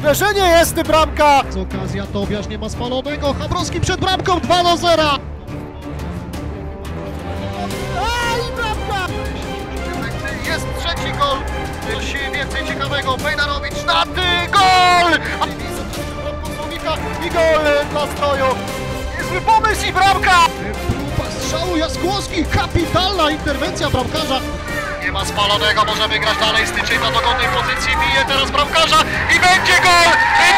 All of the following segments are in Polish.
uderzenie jest bramka! Z okazja Tobiasz nie ma spalonego, Chabrowski przed bramką 2-0! I bramka! Jest trzeci gol, coś więcej ciekawego, Bejnarowicz na gol! I gol dla Stroju! Niezły pomysł i bramka! Próba strzału Jaskłowski, kapitalna interwencja bramkarza. Nie ma spalonego, może wygrać dalej, Styczeń na dogodnej pozycji, bije teraz bramkarza i będzie gol!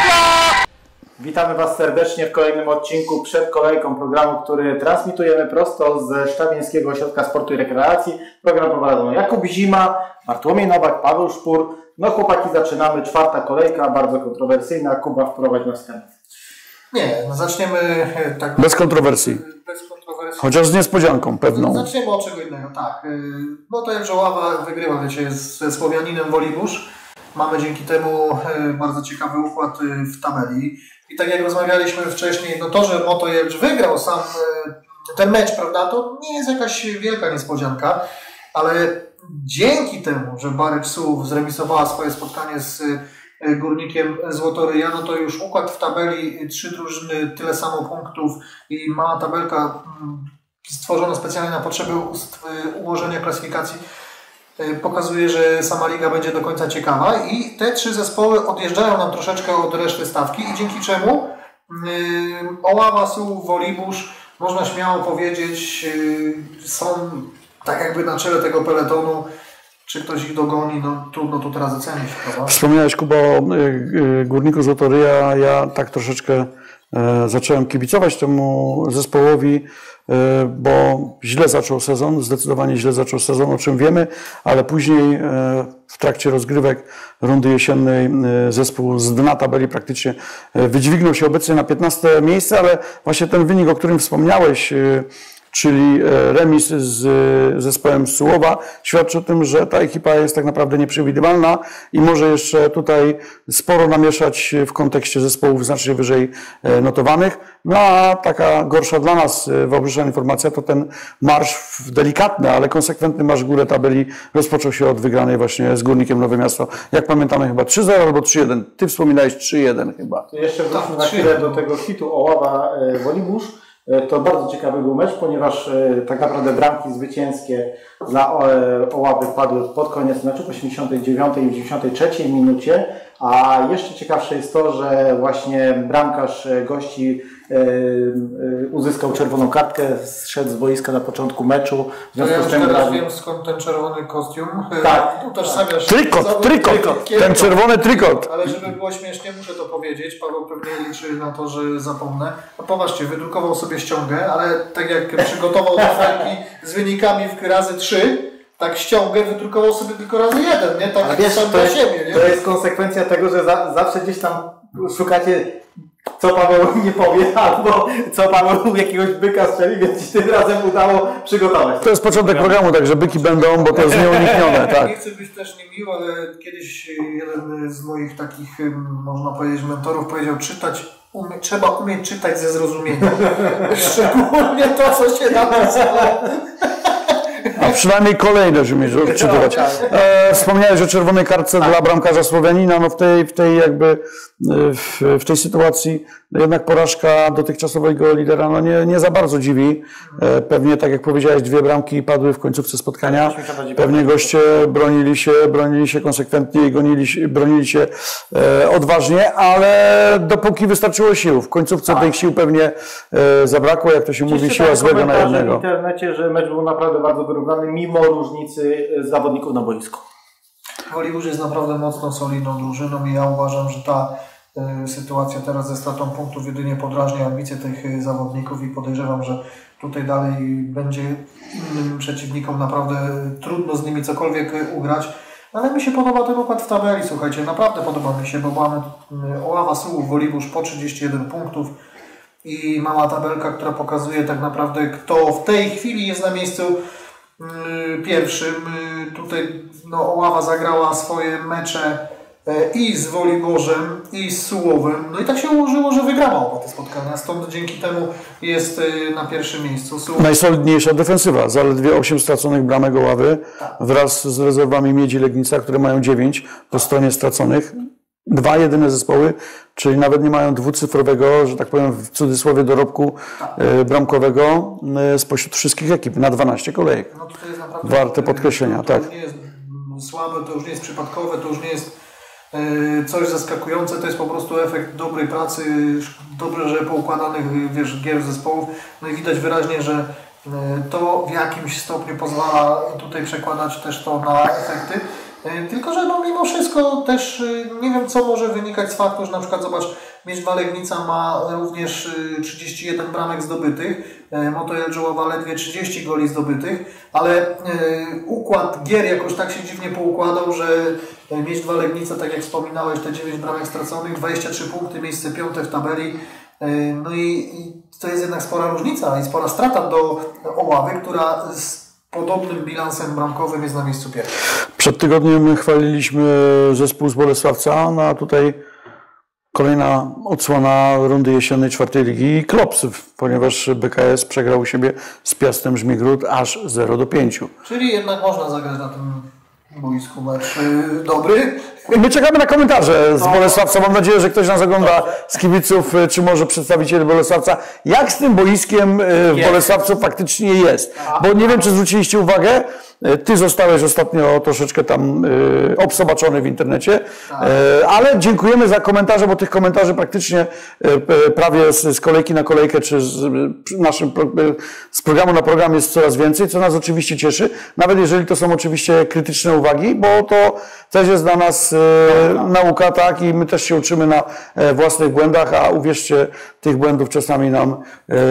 Witamy Was serdecznie w kolejnym odcinku przed kolejką programu, który transmitujemy prosto ze Sztabieńskiego Ośrodka Sportu i Rekreacji. Program prowadzą Jakub Zima, Bartłomiej Nowak, Paweł Szpur. No chłopaki, zaczynamy, czwarta kolejka, bardzo kontrowersyjna. Kuba, wprowadź nas w temat. Nie, no zaczniemy tak... Bez kontrowersji. Bez kontrowersji. Chociaż z niespodzianką pewną. Zaczniemy od czego innego, tak. No to że Ława wygrywa, wiecie, ze Słowianinem Wolibusz. Mamy dzięki temu bardzo ciekawy układ w tabeli. I tak jak rozmawialiśmy wcześniej, no to, że Moto Jelcz wygrał sam ten mecz, prawda, to nie jest jakaś wielka niespodzianka, ale dzięki temu, że Barycz Sułów zremisowała swoje spotkanie z Górnikiem Złotoryja, no to już układ w tabeli, 3 drużyny, tyle samo punktów i mała tabelka stworzona specjalnie na potrzeby ułożenia klasyfikacji pokazuje, że sama liga będzie do końca ciekawa i te 3 zespoły odjeżdżają nam troszeczkę od reszty stawki i dzięki czemu Oława, Sułów, Wolibusz, można śmiało powiedzieć, są tak jakby na czele tego peletonu. Czy ktoś ich dogoni, no trudno tu teraz ocenić, prawda? Wspomniałeś, Kuba, o Górniku Złotoryja. Ja tak troszeczkę zacząłem kibicować temu zespołowi, bo źle zaczął sezon, zdecydowanie źle zaczął sezon, o czym wiemy, ale później w trakcie rozgrywek rundy jesiennej zespół z dna tabeli praktycznie wydźwignął się obecnie na 15 miejsce, ale właśnie ten wynik, o którym wspomniałeś, czyli remis z zespołem Sułowa, świadczy o tym, że ta ekipa jest tak naprawdę nieprzewidywalna i może jeszcze tutaj sporo namieszać w kontekście zespołów znacznie wyżej notowanych. No a taka gorsza dla nas wałbrzysza informacja to ten marsz delikatny, ale konsekwentny marsz w górę tabeli rozpoczął się od wygranej właśnie z Górnikiem Nowe Miasto. Jak pamiętamy, chyba 3-0 albo 3-1. Ty wspominałeś 3-1 chyba. To jeszcze wróćmy na chwilę do tego hitu Oława-Wolibusz. To bardzo ciekawy był mecz, ponieważ tak naprawdę bramki zwycięskie dla Oławy padły pod koniec meczu w 89 i 93 minucie, a jeszcze ciekawsze jest to, że właśnie bramkarz gości uzyskał czerwoną kartkę, zszedł z boiska na początku meczu. Ja już teraz wiem, skąd ten czerwony kostium. Tak. Utożsamiasz Trykot, ten czerwony trykot. Ale żeby było śmiesznie, muszę to powiedzieć. Paweł pewnie liczy na to, że zapomnę. No poważnie, wydrukował sobie ściągę, ale tak jak przygotował tafelki z wynikami razy 3, tak ściągę wydrukował sobie tylko razy 1, nie? Tak wiesz, sam dla siebie, nie? To jest konsekwencja tego, że zawsze gdzieś tam szukacie, co Paweł nie powie, albo co Paweł jakiegoś byka strzeli, więc ci tym razem udało przygotować. To jest początek programu, także byki będą, bo to jest nieuniknione. Tak. Nie chcę być też niemiły, ale kiedyś jeden z moich takich, można powiedzieć, mentorów powiedział, trzeba umieć czytać ze zrozumieniem. Szczególnie to, co się napisało. A przynajmniej kolejność umieć odczytywać. Wspomniałeś o czerwonej kartce dla bramkarza Słowianina. No w tej sytuacji jednak porażka dotychczasowego lidera no nie za bardzo dziwi. Pewnie, tak jak powiedziałeś, 2 bramki padły w końcówce spotkania. Pewnie goście bronili się konsekwentnie i bronili się odważnie, ale dopóki wystarczyło sił. W końcówce tych sił pewnie zabrakło, jak to się mówi, siła złego na jednego. W internecie, że mecz był naprawdę bardzo wyrównany, mimo różnicy zawodników na boisku. Wolibusz jest naprawdę mocno solidną drużyną i ja uważam, że ta sytuacja teraz ze stratą punktów jedynie podrażnia ambicje tych zawodników i podejrzewam, że tutaj dalej będzie innym przeciwnikom naprawdę trudno z nimi cokolwiek ugrać. Ale mi się podoba ten układ w tabeli, słuchajcie, naprawdę podoba mi się, bo mamy Oława, Sułów, Wolibusz po 31 punktów i mała tabelka, która pokazuje tak naprawdę, kto w tej chwili jest na miejscu pierwszym. Tutaj Oława zagrała swoje mecze i z Woliborzem, i z Sułowem. No i tak się ułożyło, że wygrała oba te spotkania. Stąd dzięki temu jest na pierwszym miejscu. Najsolidniejsza defensywa. Zaledwie 8 straconych bramek Oławy wraz z rezerwami Miedzi Legnica, które mają 9 po stronie straconych. 2 jedyne zespoły, czyli nawet nie mają dwucyfrowego, że tak powiem w cudzysłowie, dorobku bramkowego spośród wszystkich ekip na 12 kolejek. No to jest naprawdę warte podkreślenia, to tak. już nie jest słabe, to już nie jest przypadkowe, to już nie jest coś zaskakujące, to jest po prostu efekt dobrej pracy, dobrze, że poukładanych, wiesz, gier zespołów. No i widać wyraźnie, że to w jakimś stopniu pozwala tutaj przekładać też to na efekty. Tylko że no mimo wszystko też nie wiem, co może wynikać z faktu, że na przykład zobacz, Miedź Legnica ma również 31 bramek zdobytych, Moto Jelczowa ledwie 30 goli zdobytych, ale układ gier jakoś tak się dziwnie poukładał, że Miedź Legnica, tak jak wspominałeś, te 9 bramek straconych, 23 punkty, miejsce 5 w tabeli. No i to jest jednak spora różnica i spora strata do Oławy, która z podobnym bilansem bramkowym jest na miejscu pierwszym. Przed tygodniem chwaliliśmy zespół z Bolesławca, no a tutaj kolejna odsłona rundy jesiennej 4. ligi i Klops, ponieważ BKS przegrał u siebie z Piastem Żmigród aż 0-5. Czyli jednak można zagrać na tym boisku mecz dobry. My czekamy na komentarze z Bolesławca. Mam nadzieję, że ktoś nas ogląda z kibiców, czy może przedstawicieli Bolesławca. Jak z tym boiskiem w Bolesławcu faktycznie jest? Bo nie wiem, czy zwróciliście uwagę, ty zostałeś ostatnio troszeczkę tam obsobaczony w internecie, ale dziękujemy za komentarze, bo tych komentarzy praktycznie prawie z kolejki na kolejkę, czy z programu na program jest coraz więcej, co nas oczywiście cieszy, nawet jeżeli to są oczywiście krytyczne uwagi, bo to też jest dla nas nauka, tak, i my też się uczymy na własnych błędach, a uwierzcie, tych błędów czasami nam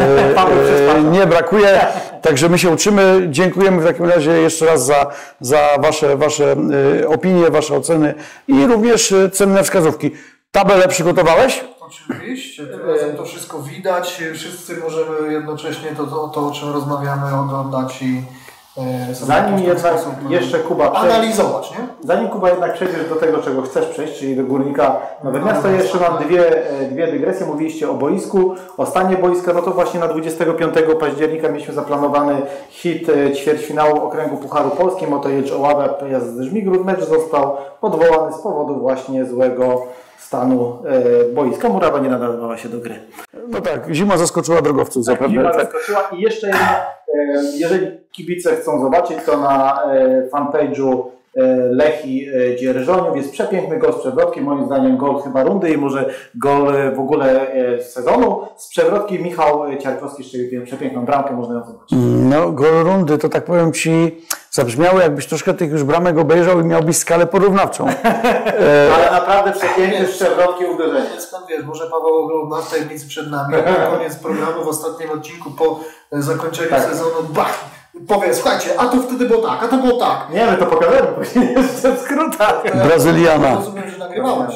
nie brakuje, także my się uczymy. Dziękujemy w takim razie jeszcze raz za wasze opinie, wasze oceny i również cenne wskazówki. Tabelę przygotowałeś? Oczywiście, razem to wszystko widać, wszyscy możemy jednocześnie to o czym rozmawiamy, oglądać i zanim jednak jeszcze Kuba analizować, nie? Zanim Kuba jednak przejdziesz do tego, czego chcesz przejść, czyli do Górnika Nowe Miasto, jeszcze mam dwie dygresje. Mówiliście o boisku, o stanie boiska, no to właśnie na 25 października mieliśmy zaplanowany hit ćwierćfinału Okręgu Pucharu Polski, Moto Jelcz Oława, Piast Żmigród. Mecz został odwołany z powodu właśnie złego stanu boiska. Murawa nie nadawała się do gry. No tak, zima zaskoczyła drogowców zapewne. Zima zaskoczyła i jeszcze jedna, jeżeli kibice chcą zobaczyć, to na fanpage'u Lechii Dzierżoniów jest przepiękny gol z przewrotki, moim zdaniem gol chyba rundy i może gol w ogóle sezonu. Z przewrotki Michał Ciarkowski strzelił przepiękną bramkę, można ją zobaczyć. No gol rundy to tak powiem Ci zabrzmiało, jakbyś troszkę tych już bramek obejrzał i miałbyś skalę porównawczą. Ale naprawdę przepiękny z przewrotki uderzenie. Skąd wiesz, może Paweł ogląda w tajemnicy przed nami, na koniec programu w ostatnim odcinku po zakończeniu sezonu, bach! Powie, słuchajcie, a to wtedy było tak, a to było tak. Nie, my to pokażemy później jeszcze w skrótach. Brazyliana. Rozumiem, że nagrywałeś.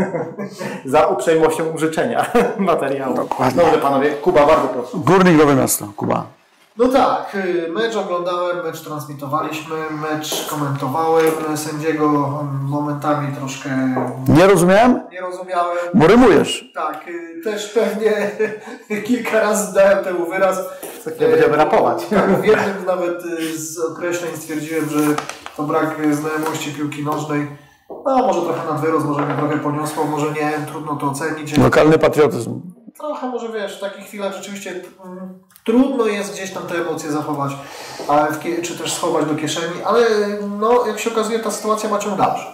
Za uprzejmością życzenia materiału. Dokładnie. Dobrze panowie, Kuba, bardzo proszę. Górnik Nowe Miasto, Kuba. No tak, mecz oglądałem, mecz transmitowaliśmy, mecz komentowałem, sędziego momentami troszkę Nie rozumiałem? nie rozumiałem. Bo rymujesz. Tak, też pewnie kilka razy dałem temu wyraz. Nie będziemy rapować. Tak, w jednym nawet z określeń stwierdziłem, że to brak znajomości piłki nożnej. No może trochę nad wyrost, może mnie trochę poniosło, może nie, trudno to ocenić. Lokalny patriotyzm. Trochę może wiesz, w takich chwilach rzeczywiście trudno jest gdzieś tam te emocje zachować, ale czy też schować do kieszeni, ale no, jak się okazuje, ta sytuacja ma ciąg dalszy.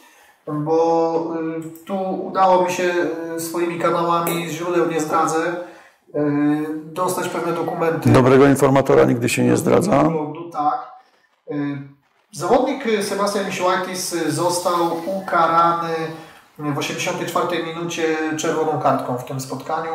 Bo tu udało mi się swoimi kanałami, źródeł nie zdradzę, dostać pewne dokumenty. Dobrego informatora nigdy się nie zdradza. Tak. Zawodnik Sebastian Misiłajtis został ukarany w 84 minucie czerwoną kartką w tym spotkaniu.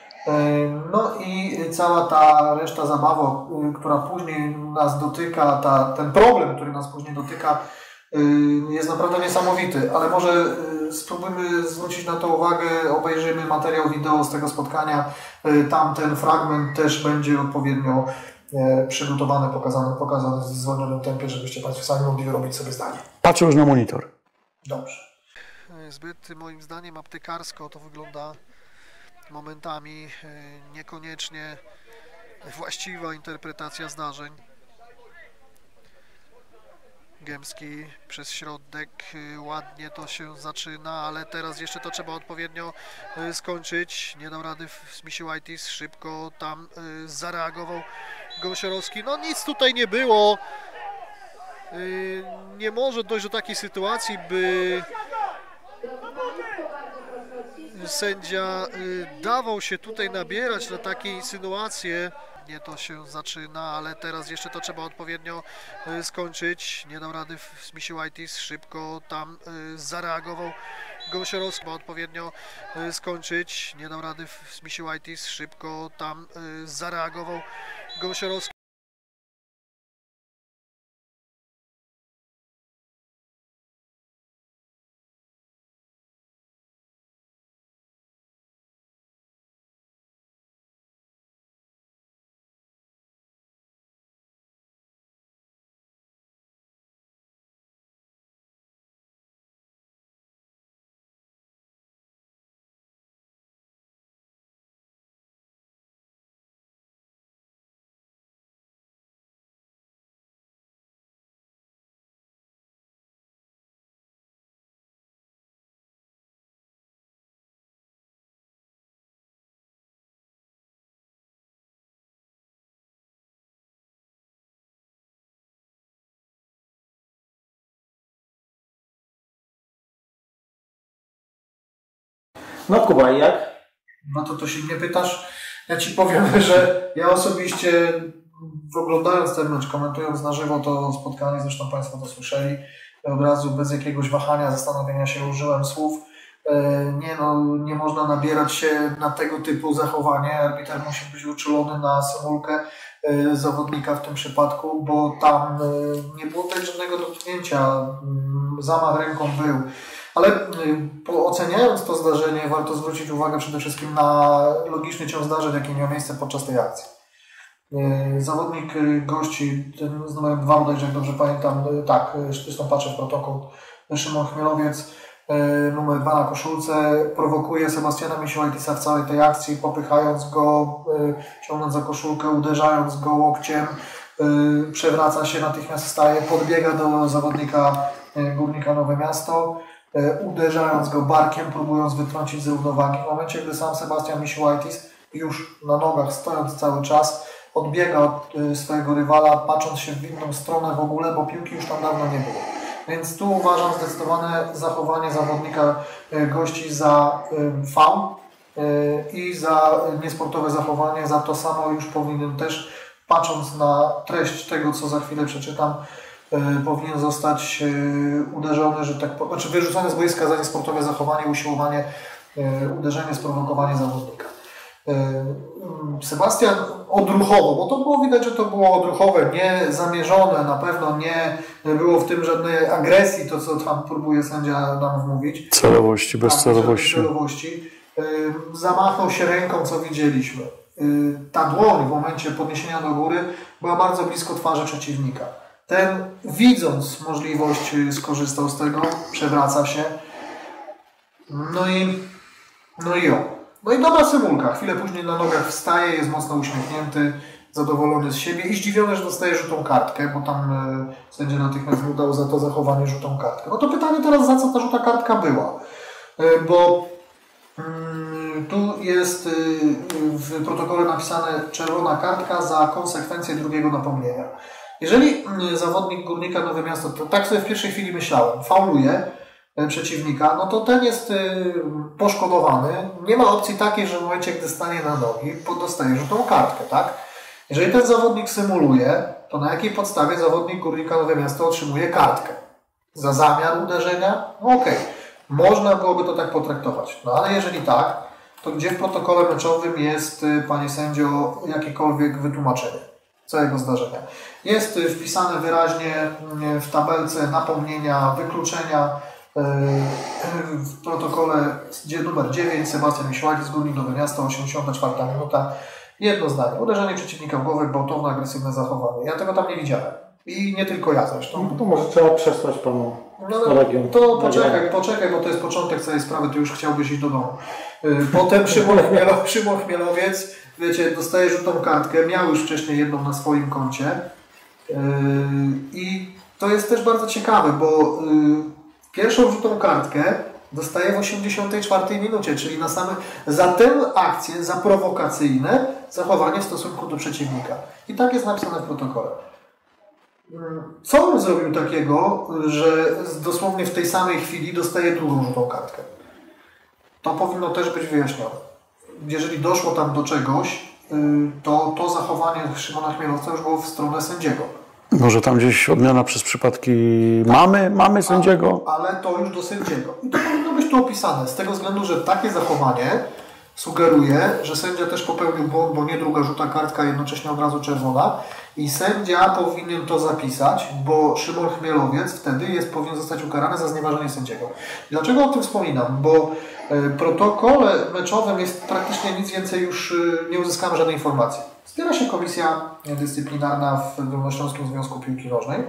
No i cała ta reszta zabawy, która później nas dotyka, ten problem, który nas później dotyka, jest naprawdę niesamowity, ale może spróbujmy zwrócić na to uwagę, obejrzymy materiał wideo z tego spotkania, tam ten fragment też będzie odpowiednio przygotowany, pokazany w zwolnionym tempie, żebyście Państwo sami mogli wyrobić sobie zdanie. Patrzę już na monitor. Dobrze. Zbyt moim zdaniem aptekarsko to wygląda momentami, niekoniecznie właściwa interpretacja zdarzeń. Gębski przez środek, ładnie to się zaczyna, ale teraz jeszcze to trzeba odpowiednio skończyć. Nie dał rady Smisiłajtis, szybko tam zareagował Gąsiorowski. No nic tutaj nie było. Nie może dojść do takiej sytuacji, by sędzia dawał się tutaj nabierać na takie insynuacje. Nie to się zaczyna, ale teraz jeszcze to trzeba odpowiednio skończyć. Nie dał rady Smisiłajtis, szybko tam zareagował Gąsiorowski. Trzeba odpowiednio skończyć. Nie dał rady Smisiłajtis, szybko tam zareagował Gąsiorowski. No Kuba, jak? No to się mnie pytasz. Ja Ci powiem, że ja osobiście oglądając ten mecz, komentując na żywo to spotkanie, zresztą Państwo to słyszeli, od razu bez jakiegoś wahania, zastanowienia się użyłem słów. Nie można nabierać się na tego typu zachowanie. Arbiter musi być uczulony na symulkę zawodnika w tym przypadku, bo tam nie było też żadnego dotknięcia. Zamach ręką był. Ale oceniając to zdarzenie, warto zwrócić uwagę przede wszystkim na logiczny ciąg zdarzeń, jaki miał miejsce podczas tej akcji. Zawodnik gości, ten z numerem 2, bodajże, jak dobrze pamiętam, tak, zresztą patrzę w protokół, Szymon Chmielowiec, numer 2 na koszulce, prowokuje Sebastiana Misiłajtisa w całej tej akcji, popychając go, ciągnąc za koszulkę, uderzając go łokciem, przewraca się, natychmiast wstaje, podbiega do zawodnika Górnika Nowe Miasto, uderzając go barkiem, próbując wytrącić z równowagi. W momencie, gdy sam Sebastian Misiłajtis już na nogach, stojąc cały czas, odbiega od swojego rywala, patrząc się w inną stronę w ogóle, bo piłki już tam dawno nie było. Więc tu uważam zdecydowane zachowanie zawodnika gości za faul i za niesportowe zachowanie. Za to samo już powinien też, patrząc na treść tego, co za chwilę przeczytam, powinien zostać uderzony, że tak znaczy wyrzucony z boiska za niesportowe zachowanie, usiłowanie, uderzenie, sprowokowanie zawodnika. Sebastian odruchowo, bo to było widać, że to było odruchowe, nie zamierzone, na pewno nie było w tym żadnej agresji, to co tam próbuje sędzia nam wmówić. Celowości, bez celowości. Zamachnął się ręką, co widzieliśmy. Ta dłoń w momencie podniesienia do góry była bardzo blisko twarzy przeciwnika. Ten, widząc możliwość, skorzystał z tego, przewraca się. No i dobra symulka. Chwilę później na nogach wstaje, jest mocno uśmiechnięty, zadowolony z siebie i zdziwiony, że dostaje żółtą kartkę, bo tam sędzia natychmiast mu dał za to zachowanie żółtą kartkę. No to pytanie teraz, za co ta żółta kartka była? Bo tu jest w protokole napisane czerwona kartka za konsekwencję drugiego napomnienia. Jeżeli zawodnik Górnika Nowe Miasto, to tak sobie w pierwszej chwili myślałem, fauluje przeciwnika, no to ten jest poszkodowany. Nie ma opcji takiej, że w momencie, gdy stanie na nogi, dostaje żółtą kartkę, tak? Jeżeli ten zawodnik symuluje, to na jakiej podstawie zawodnik Górnika Nowe Miasto otrzymuje kartkę? Za zamiar uderzenia? No okej. Można byłoby to tak potraktować. No ale jeżeli tak, to gdzie w protokole meczowym jest, panie sędzio, jakiekolwiek wytłumaczenie całego zdarzenia? Jest wpisane wyraźnie w tabelce napomnienia, wykluczenia w protokole numer 9, Sebastian Misiłajtis, Górnik Nowe Miasto, 84 minuta. Jedno zdanie. Uderzenie przeciwnika w głowę, gwałtowne, agresywne zachowanie. Ja tego tam nie widziałem. I nie tylko ja zresztą. No to może trzeba przesłać panu kolegium. To poczekaj, bo to jest początek całej sprawy, ty już chciałbyś iść do domu. Potem Szymon Chmielowiec, wiecie, dostaje żółtą kartkę, miał już wcześniej jedną na swoim koncie i to jest też bardzo ciekawe, bo pierwszą żółtą kartkę dostaje w 84 minucie, czyli za tę akcję, za prowokacyjne zachowanie w stosunku do przeciwnika. I tak jest napisane w protokole. Co on zrobił takiego, że dosłownie w tej samej chwili dostaje drugą żółtą kartkę? To powinno też być wyjaśnione. Jeżeli doszło tam do czegoś, to zachowanie Szymona Chmielowca już było w stronę sędziego. Może tam gdzieś odmiana przez przypadki mamy sędziego? Ale to już do sędziego. I to powinno być tu opisane, z tego względu, że takie zachowanie sugeruje, że sędzia też popełnił błąd, bo nie druga żółta kartka, jednocześnie od razu czerwona. I sędzia powinien to zapisać, bo Szymon Chmielowiec wtedy powinien zostać ukarany za znieważenie sędziego. Dlaczego o tym wspominam? Bo w protokole meczowym jest praktycznie nic więcej, już nie uzyskamy żadnej informacji. Zbiera się komisja dyscyplinarna w Dolnośląskim Związku Piłki Nożnej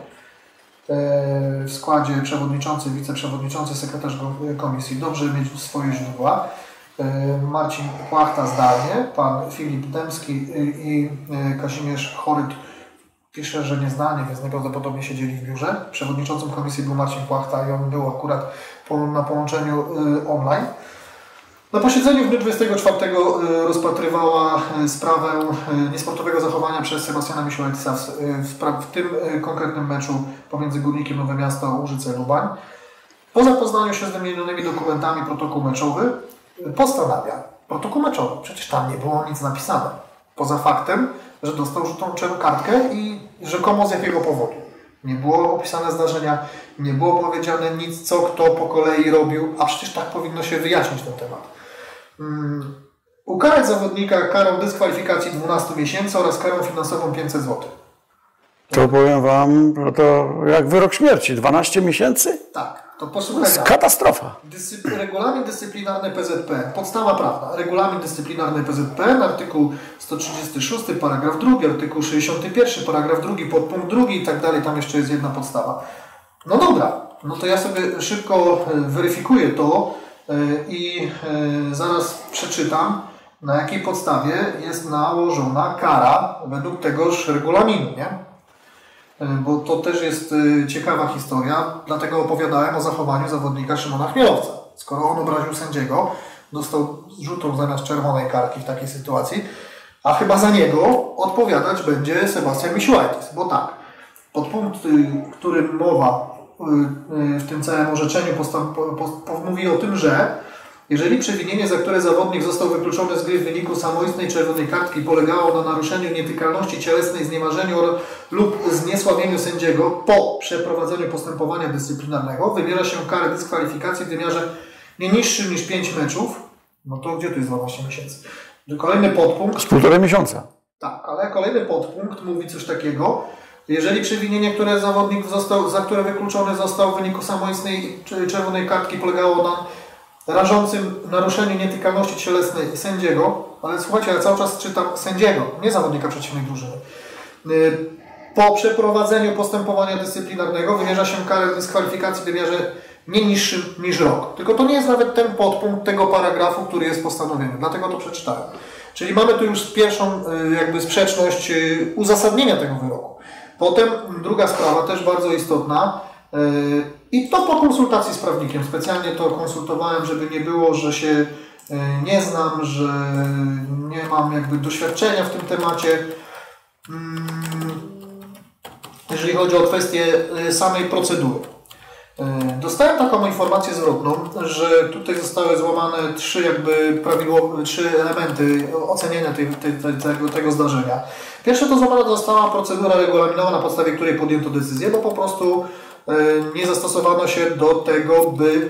w składzie przewodniczący, wiceprzewodniczący, sekretarz komisji. Dobrze mieć swoje źródła. Marcin Płachta zdalnie, pan Filip Dębski i Kazimierz Choryt pisze, że nie zdalnie, więc najprawdopodobniej siedzieli w biurze. Przewodniczącym komisji był Marcin Płachta i on był akurat na połączeniu online. Na posiedzeniu w dniu 24 rozpatrywała sprawę niesportowego zachowania przez Sebastiana Misiulajtisa w tym konkretnym meczu pomiędzy Górnikiem Nowe Miasto a Łużyce Lubań. Po zapoznaniu się z wymienionymi dokumentami protokół meczowy postanawia. Protokół meczowy, przecież tam nie było nic napisane. Poza faktem, że dostał żółtą kartkę i rzekomo z jakiego powodu. Nie było opisane zdarzenia, nie było powiedziane nic, co kto po kolei robił, a przecież tak powinno się wyjaśnić ten temat. Ukarać zawodnika karą dyskwalifikacji 12 miesięcy oraz karą finansową 500 zł. To powiem wam, to jak wyrok śmierci, 12 miesięcy? Tak, to To posłuchaj. jest katastrofa. Regulamin dyscyplinarny PZP, podstawa prawna. Regulamin dyscyplinarny PZP, artykuł 136, paragraf 2, artykuł 61, paragraf 2, podpunkt 2 i tak dalej, tam jeszcze jest jedna podstawa. No dobra, no to ja sobie szybko weryfikuję to i zaraz przeczytam, na jakiej podstawie jest nałożona kara według tegoż regulaminu, nie? Bo to też jest ciekawa historia, dlatego opowiadałem o zachowaniu zawodnika Szymona Chmielowca. Skoro on obraził sędziego, dostał żółtą zamiast czerwonej kartki w takiej sytuacji, a chyba za niego odpowiadać będzie Sebastian Misiulajtis, bo tak, podpunkt, którym mowa w tym całym orzeczeniu mówi o tym, że jeżeli przewinienie, za które zawodnik został wykluczony z gry w wyniku samoistnej czerwonej kartki polegało na naruszeniu nietykalności cielesnej, znieważeniu lub zniesławieniu sędziego po przeprowadzeniu postępowania dyscyplinarnego, wymierza się karę dyskwalifikacji w wymiarze nie niższym niż 5 meczów. No to gdzie tu jest 12 miesięcy? Kolejny podpunkt. Z 1,5 miesiąca. Tak, ale kolejny podpunkt mówi coś takiego. Jeżeli przewinienie, które zawodnik za które wykluczony został w wyniku samoistnej czerwonej kartki polegało na rażącym naruszeniu nietykalności cielesnej sędziego, ale słuchajcie, ja cały czas czytam sędziego, nie zawodnika przeciwnej drużyny. Po przeprowadzeniu postępowania dyscyplinarnego wymierza się karę dyskwalifikacji w wymiarze nie niższym niż rok. Tylko to nie jest nawet ten podpunkt tego paragrafu, który jest postanowiony. Dlatego to przeczytałem. Czyli mamy tu już pierwszą jakby sprzeczność uzasadnienia tego wyroku. Potem druga sprawa, też bardzo istotna, i to po konsultacji z prawnikiem. Specjalnie to konsultowałem, żeby nie było, że się nie znam, że nie mam jakby doświadczenia w tym temacie. Jeżeli chodzi o kwestię samej procedury. Dostałem taką informację zwrotną, że tutaj zostały złamane trzy elementy oceniania tego zdarzenia. Pierwsze to złamana została procedura regulaminowa, na podstawie której podjęto decyzję, bo po prostu nie zastosowano się do tego, by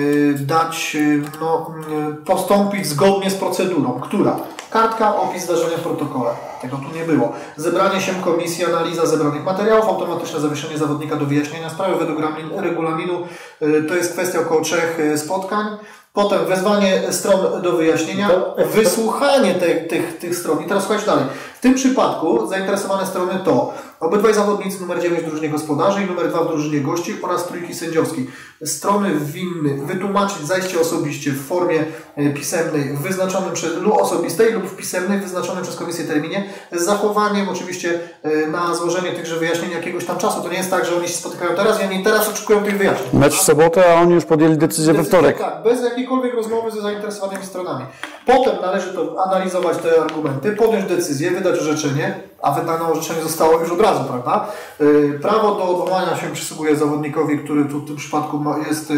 postąpić zgodnie z procedurą, która kartka, opis zdarzenia w protokole. Tego tu nie było. Zebranie się komisji, analiza zebranych materiałów, automatyczne zawieszenie zawodnika do wyjaśnienia sprawy według regulaminu. To jest kwestia około 3 spotkań. Potem wezwanie stron do wyjaśnienia, wysłuchanie tych stron. I teraz słuchajcie dalej. W tym przypadku zainteresowane strony to obydwaj zawodnicy numer 9 w drużynie gospodarzy i numer 2 w drużynie gości oraz trójki sędziowskiej. Strony winny wytłumaczyć zajście osobiście w formie pisemnej wyznaczonym lub osobistej lub w pisemnej wyznaczonym przez komisję terminie z zachowaniem oczywiście na złożenie tychże wyjaśnień jakiegoś tam czasu. To nie jest tak, że oni się spotykają teraz i oni teraz oczekują tych wyjaśnień. Mecz w sobotę, a oni już podjęli decyzję we wtorek. Tak, bez jakiejkolwiek rozmowy ze zainteresowanymi stronami. Potem należy to analizować te argumenty, podjąć decyzję, wydać orzeczenie, a wydane orzeczenie zostało już od razu, prawda? Prawo do odwołania się przysługuje zawodnikowi, który tu w tym przypadku jest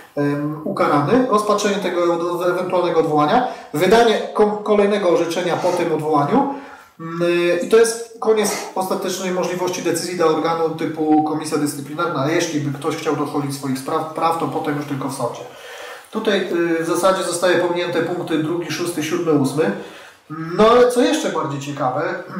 ukarany, rozpatrzenie tego ewentualnego odwołania, wydanie kolejnego orzeczenia po tym odwołaniu i to jest koniec ostatecznej możliwości decyzji dla organu typu komisja dyscyplinarna, ale jeśli by ktoś chciał dochodzić swoich praw, to potem już tylko w sądzie. Tutaj w zasadzie zostaje pominięte punkty 2, 6, 7, 8. No ale co jeszcze bardziej ciekawe,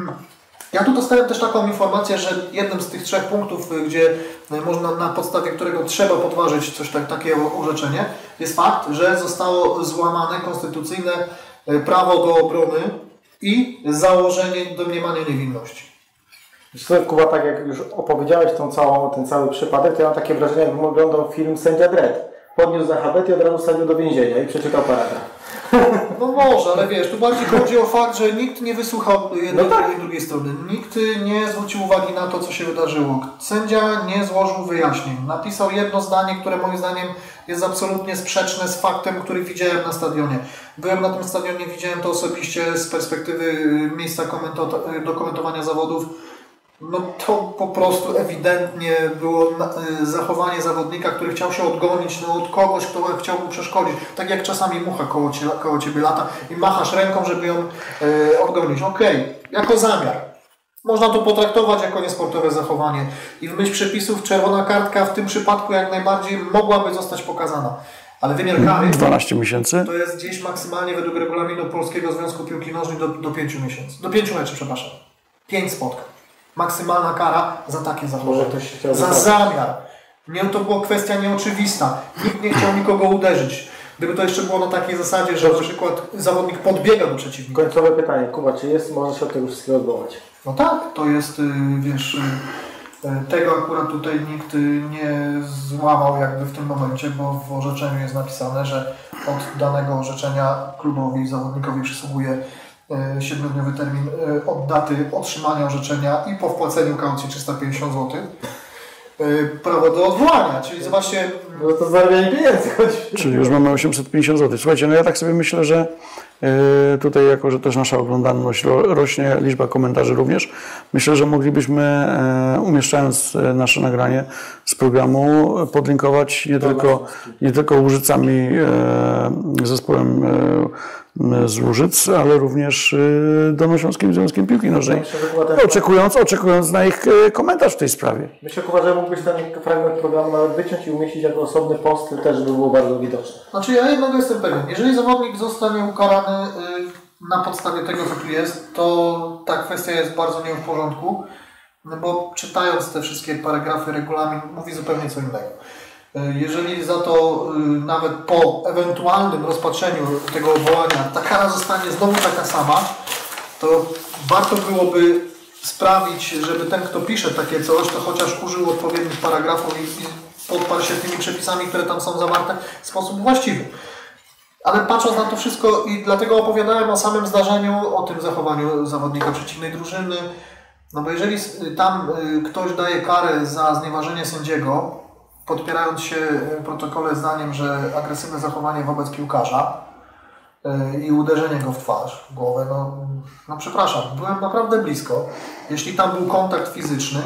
ja tu dostałem też taką informację, że jednym z tych 3 punktów, gdzie można, na podstawie którego trzeba podważyć takie orzeczenie, jest fakt, że zostało złamane konstytucyjne prawo do obrony i założenie domniemania niewinności. Kuba, tak jak już opowiedziałeś ten cały przypadek, to ja mam takie wrażenie, jakbym oglądał film Sędzia Dredd. Podniósł za habet i od razu wsadził do więzienia i przeczytał paragraf. No może, ale wiesz, tu bardziej chodzi o fakt, że nikt nie wysłuchał jednej i drugiej strony. Nikt nie zwrócił uwagi na to, co się wydarzyło. Sędzia nie złożył wyjaśnień. Napisał jedno zdanie, które moim zdaniem jest absolutnie sprzeczne z faktem, który widziałem na stadionie. Byłem na tym stadionie, widziałem to osobiście z perspektywy miejsca do komentowania zawodów. No to po prostu ewidentnie było zachowanie zawodnika, który chciał się odgonić od kogoś, kto chciał mu przeszkodzić. Tak jak czasami mucha koło ciebie lata i machasz ręką, żeby ją odgonić. Okej, jako zamiar. Można to potraktować jako niesportowe zachowanie. I w myśl przepisów czerwona kartka w tym przypadku jak najbardziej mogłaby zostać pokazana. Ale wymiar kary 12 miesięcy. To jest gdzieś maksymalnie według regulaminu Polskiego Związku Piłki Nożnej do 5 miesięcy. Do 5 meczów, przepraszam. 5 spotkań. Maksymalna kara za takie zachowanie. Za zamiar. To była kwestia nieoczywista. Nikt nie chciał nikogo uderzyć. Gdyby to jeszcze było na takiej zasadzie, że na przykład zawodnik podbiega do przeciwnika. Końcowe pytanie. Kuba, czy można się od tego wszystkiego odwołać? No tak, to jest, wiesz, tego akurat tutaj nikt nie złamał jakby w tym momencie, bo w orzeczeniu jest napisane, że od danego orzeczenia klubowi i zawodnikowi przysługuje 7-dniowy termin od daty otrzymania orzeczenia i po wpłaceniu kaucji 350 zł prawo do odwołania, czyli zobaczcie... No to zarabianie pieniędzy chodzi. Czyli już mamy 850 zł. Słuchajcie, no ja tak sobie myślę, że tutaj jako, że też nasza oglądalność rośnie, liczba komentarzy również, myślę, że moglibyśmy umieszczając nasze nagranie z programu podlinkować nie tylko Łużycami, zespołem z Łużyc, ale również Dolnośląskim Związkiem Piłki Nożnej. Oczekując na ich komentarz w tej sprawie. Myślę, Kuba, że mógłbyś ten fragment programu nawet wyciąć i umieścić jako osobny post, też by było bardzo widoczne. Znaczy ja jednego jestem pewien. Jeżeli zawodnik zostanie ukarany na podstawie tego, co tu jest, to ta kwestia jest bardzo nie w porządku, no bo czytając te wszystkie paragrafy, regulamin mówi zupełnie co innego. Jeżeli za to nawet po ewentualnym rozpatrzeniu tego odwołania ta kara zostanie znowu taka sama, to warto byłoby sprawić, żeby ten, kto pisze takie coś, to chociaż użył odpowiednich paragrafów i podparł się tymi przepisami, które tam są zawarte w sposób właściwy. Ale patrząc na to wszystko i dlatego opowiadałem o samym zdarzeniu, o tym zachowaniu zawodnika przeciwnej drużyny, no bo jeżeli tam ktoś daje karę za znieważenie sędziego, podpierając się w protokole zdaniem, że agresywne zachowanie wobec piłkarza i uderzenie go w twarz, w głowę, no przepraszam, byłem naprawdę blisko. Jeśli tam był kontakt fizyczny...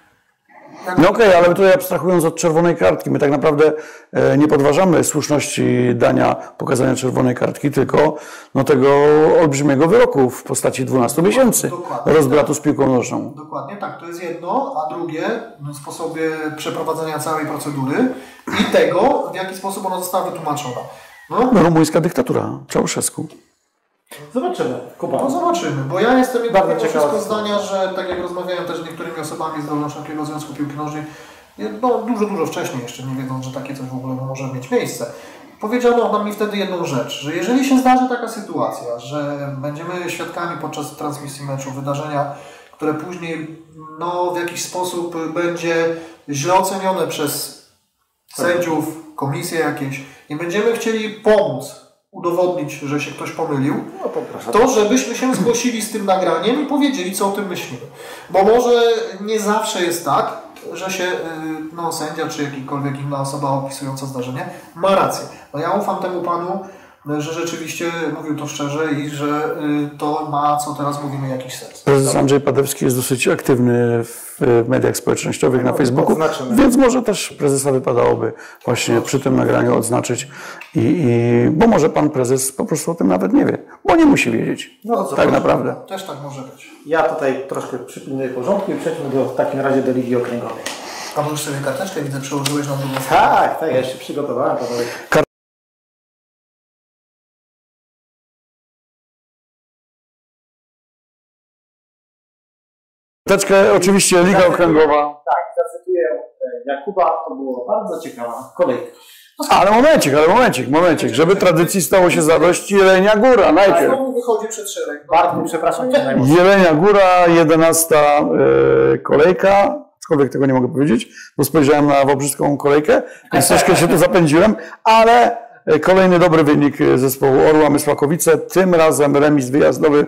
No okej, ale tutaj abstrahując od czerwonej kartki, my tak naprawdę nie podważamy słuszności pokazania czerwonej kartki, tylko tego olbrzymiego wyroku w postaci 12 miesięcy rozbratu z piłką nożną. Dokładnie tak, to jest jedno, a drugie sposobie przeprowadzenia całej procedury i tego, w jaki sposób ona została wytłumaczona. Rumuńska dyktatura, Ceausescu. Zobaczymy, Kuba. No zobaczymy, bo ja jestem jednego wszystko zdania, że tak jak rozmawiałem też z niektórymi osobami z Dolnośląskiego Związku Piłki Nożnej, dużo wcześniej jeszcze nie wiedząc, że takie coś w ogóle może mieć miejsce. powiedziano nam mi wtedy jedną rzecz, że jeżeli się zdarzy taka sytuacja, że będziemy świadkami podczas transmisji meczu wydarzenia, które później w jakiś sposób będzie źle ocenione przez sędziów, komisje jakieś i będziemy chcieli pomóc, udowodnić, że się ktoś pomylił, to żebyśmy się zgłosili z tym nagraniem i powiedzieli, co o tym myślimy. Bo może nie zawsze jest tak, że się sędzia czy jakikolwiek inna osoba opisująca zdarzenie ma rację. No ja ufam temu panu, że rzeczywiście mówił to szczerze i że to ma, co teraz mówimy, jakiś sens. Prezes Andrzej Padewski jest dosyć aktywny w mediach społecznościowych, na Facebooku, więc może też prezesa wypadałoby właśnie przy tym nagraniu odznaczyć, bo może pan prezes po prostu o tym nawet nie wie, bo nie musi wiedzieć. Tak naprawdę. Też tak może być. Ja tutaj troszkę przypilnuję porządku i przejdźmy w takim razie do Ligi Okręgowej. A już sobie karteczkę widzę, przełożyłeś na drugą stronę. Tak, ja się przygotowałem. Karteczkę, oczywiście Liga Okręgowa. Tak, zacytuję Jakuba, to była bardzo ciekawa kolejka. Ale momencik, żeby tradycji stało się zadość, Jelenia Góra najpierw. Znowu wychodzi przed szereg. Bardzo przepraszam cię najmocniej. Jelenia Góra, 11 kolejka, aczkolwiek tego nie mogę powiedzieć, bo spojrzałem na wobrzyską kolejkę, więc troszkę się tu zapędziłem, ale kolejny dobry wynik zespołu Orła Mysłakowice, tym razem remis wyjazdowy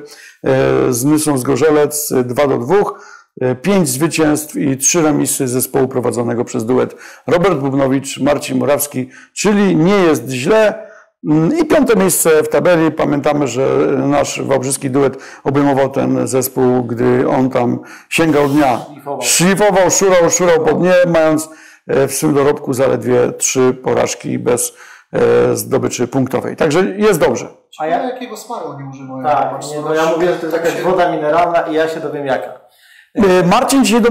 z Nysą Zgorzelec 2-2. 5 zwycięstw i 3 remisy zespołu prowadzonego przez duet Robert Bubnowicz, Marcin Morawski, czyli nie jest źle. I 5. miejsce w tabeli. Pamiętamy, że nasz wałbrzyski duet obejmował ten zespół, gdy on tam sięgał dnia. Szlifował, szurał po dnie, mając w swym dorobku zaledwie 3 porażki bez zdobyczy punktowej. Także jest dobrze. A jakiego smaru oni używają? Tak, ja mówię, że to jest jakaś woda mineralna i ja się dowiem jaka. Marcin dzisiaj